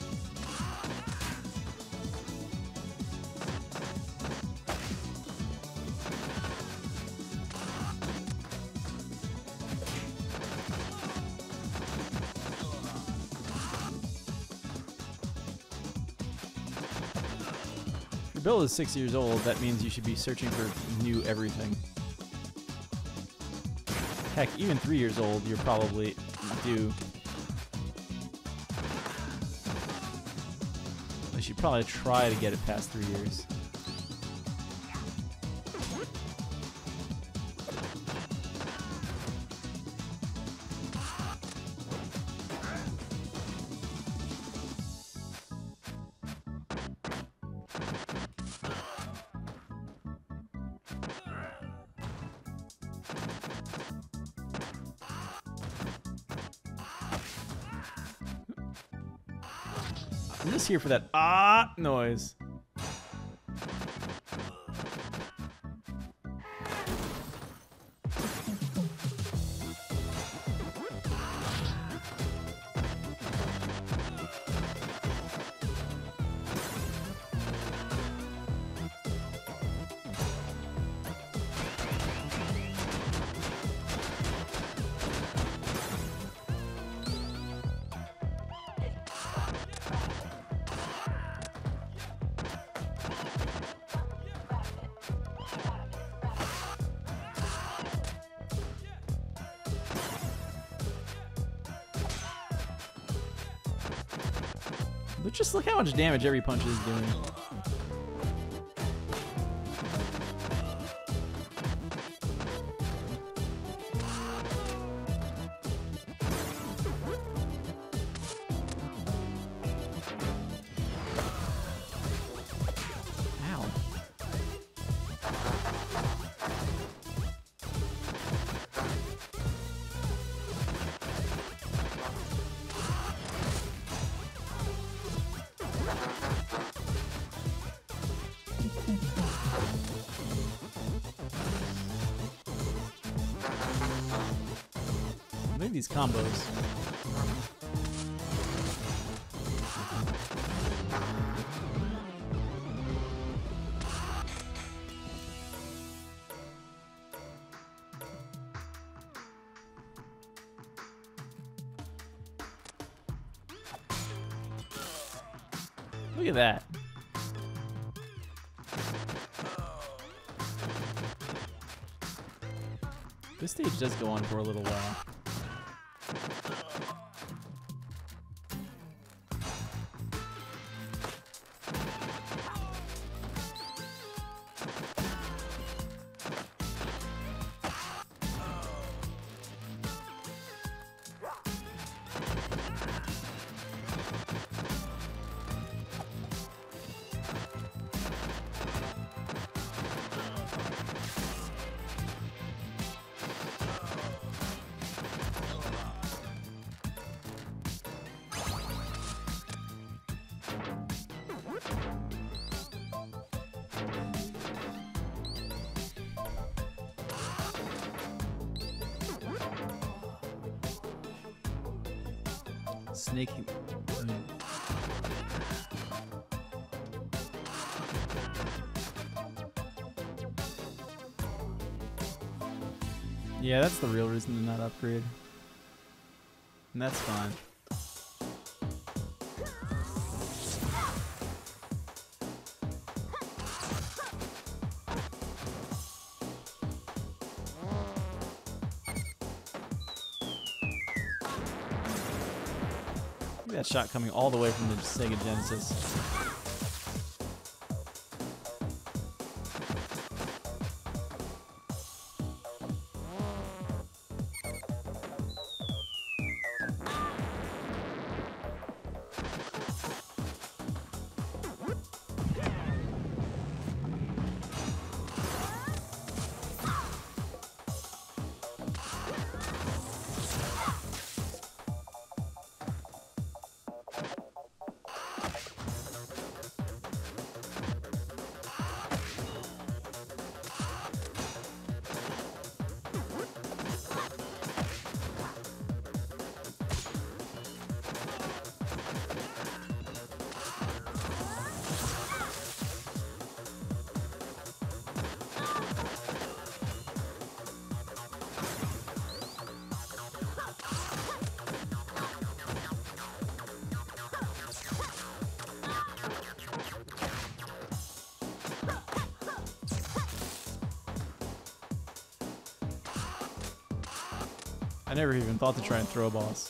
Your build is six years old, that means you should be searching for new everything. Heck, even three years old, you're probably due. I should probably try to get it past three years. I'm just here for that ah noise. But just look how much damage every punch is doing. Ow. Look at these combos. Look at that. This stage does go on for a little while. Snake. Mm. Yeah, that's the real reason to not upgrade. And that's fine. Look at that shot coming all the way from the Sega Genesis. I never even thought to try and throw a boss.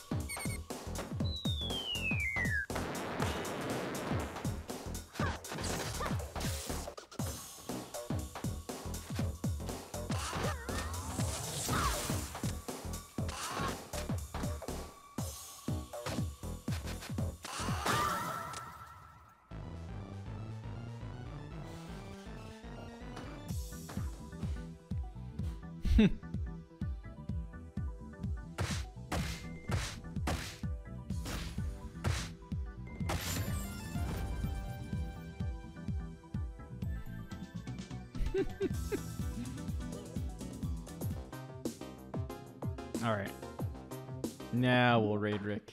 All right. Now we'll raid Rick.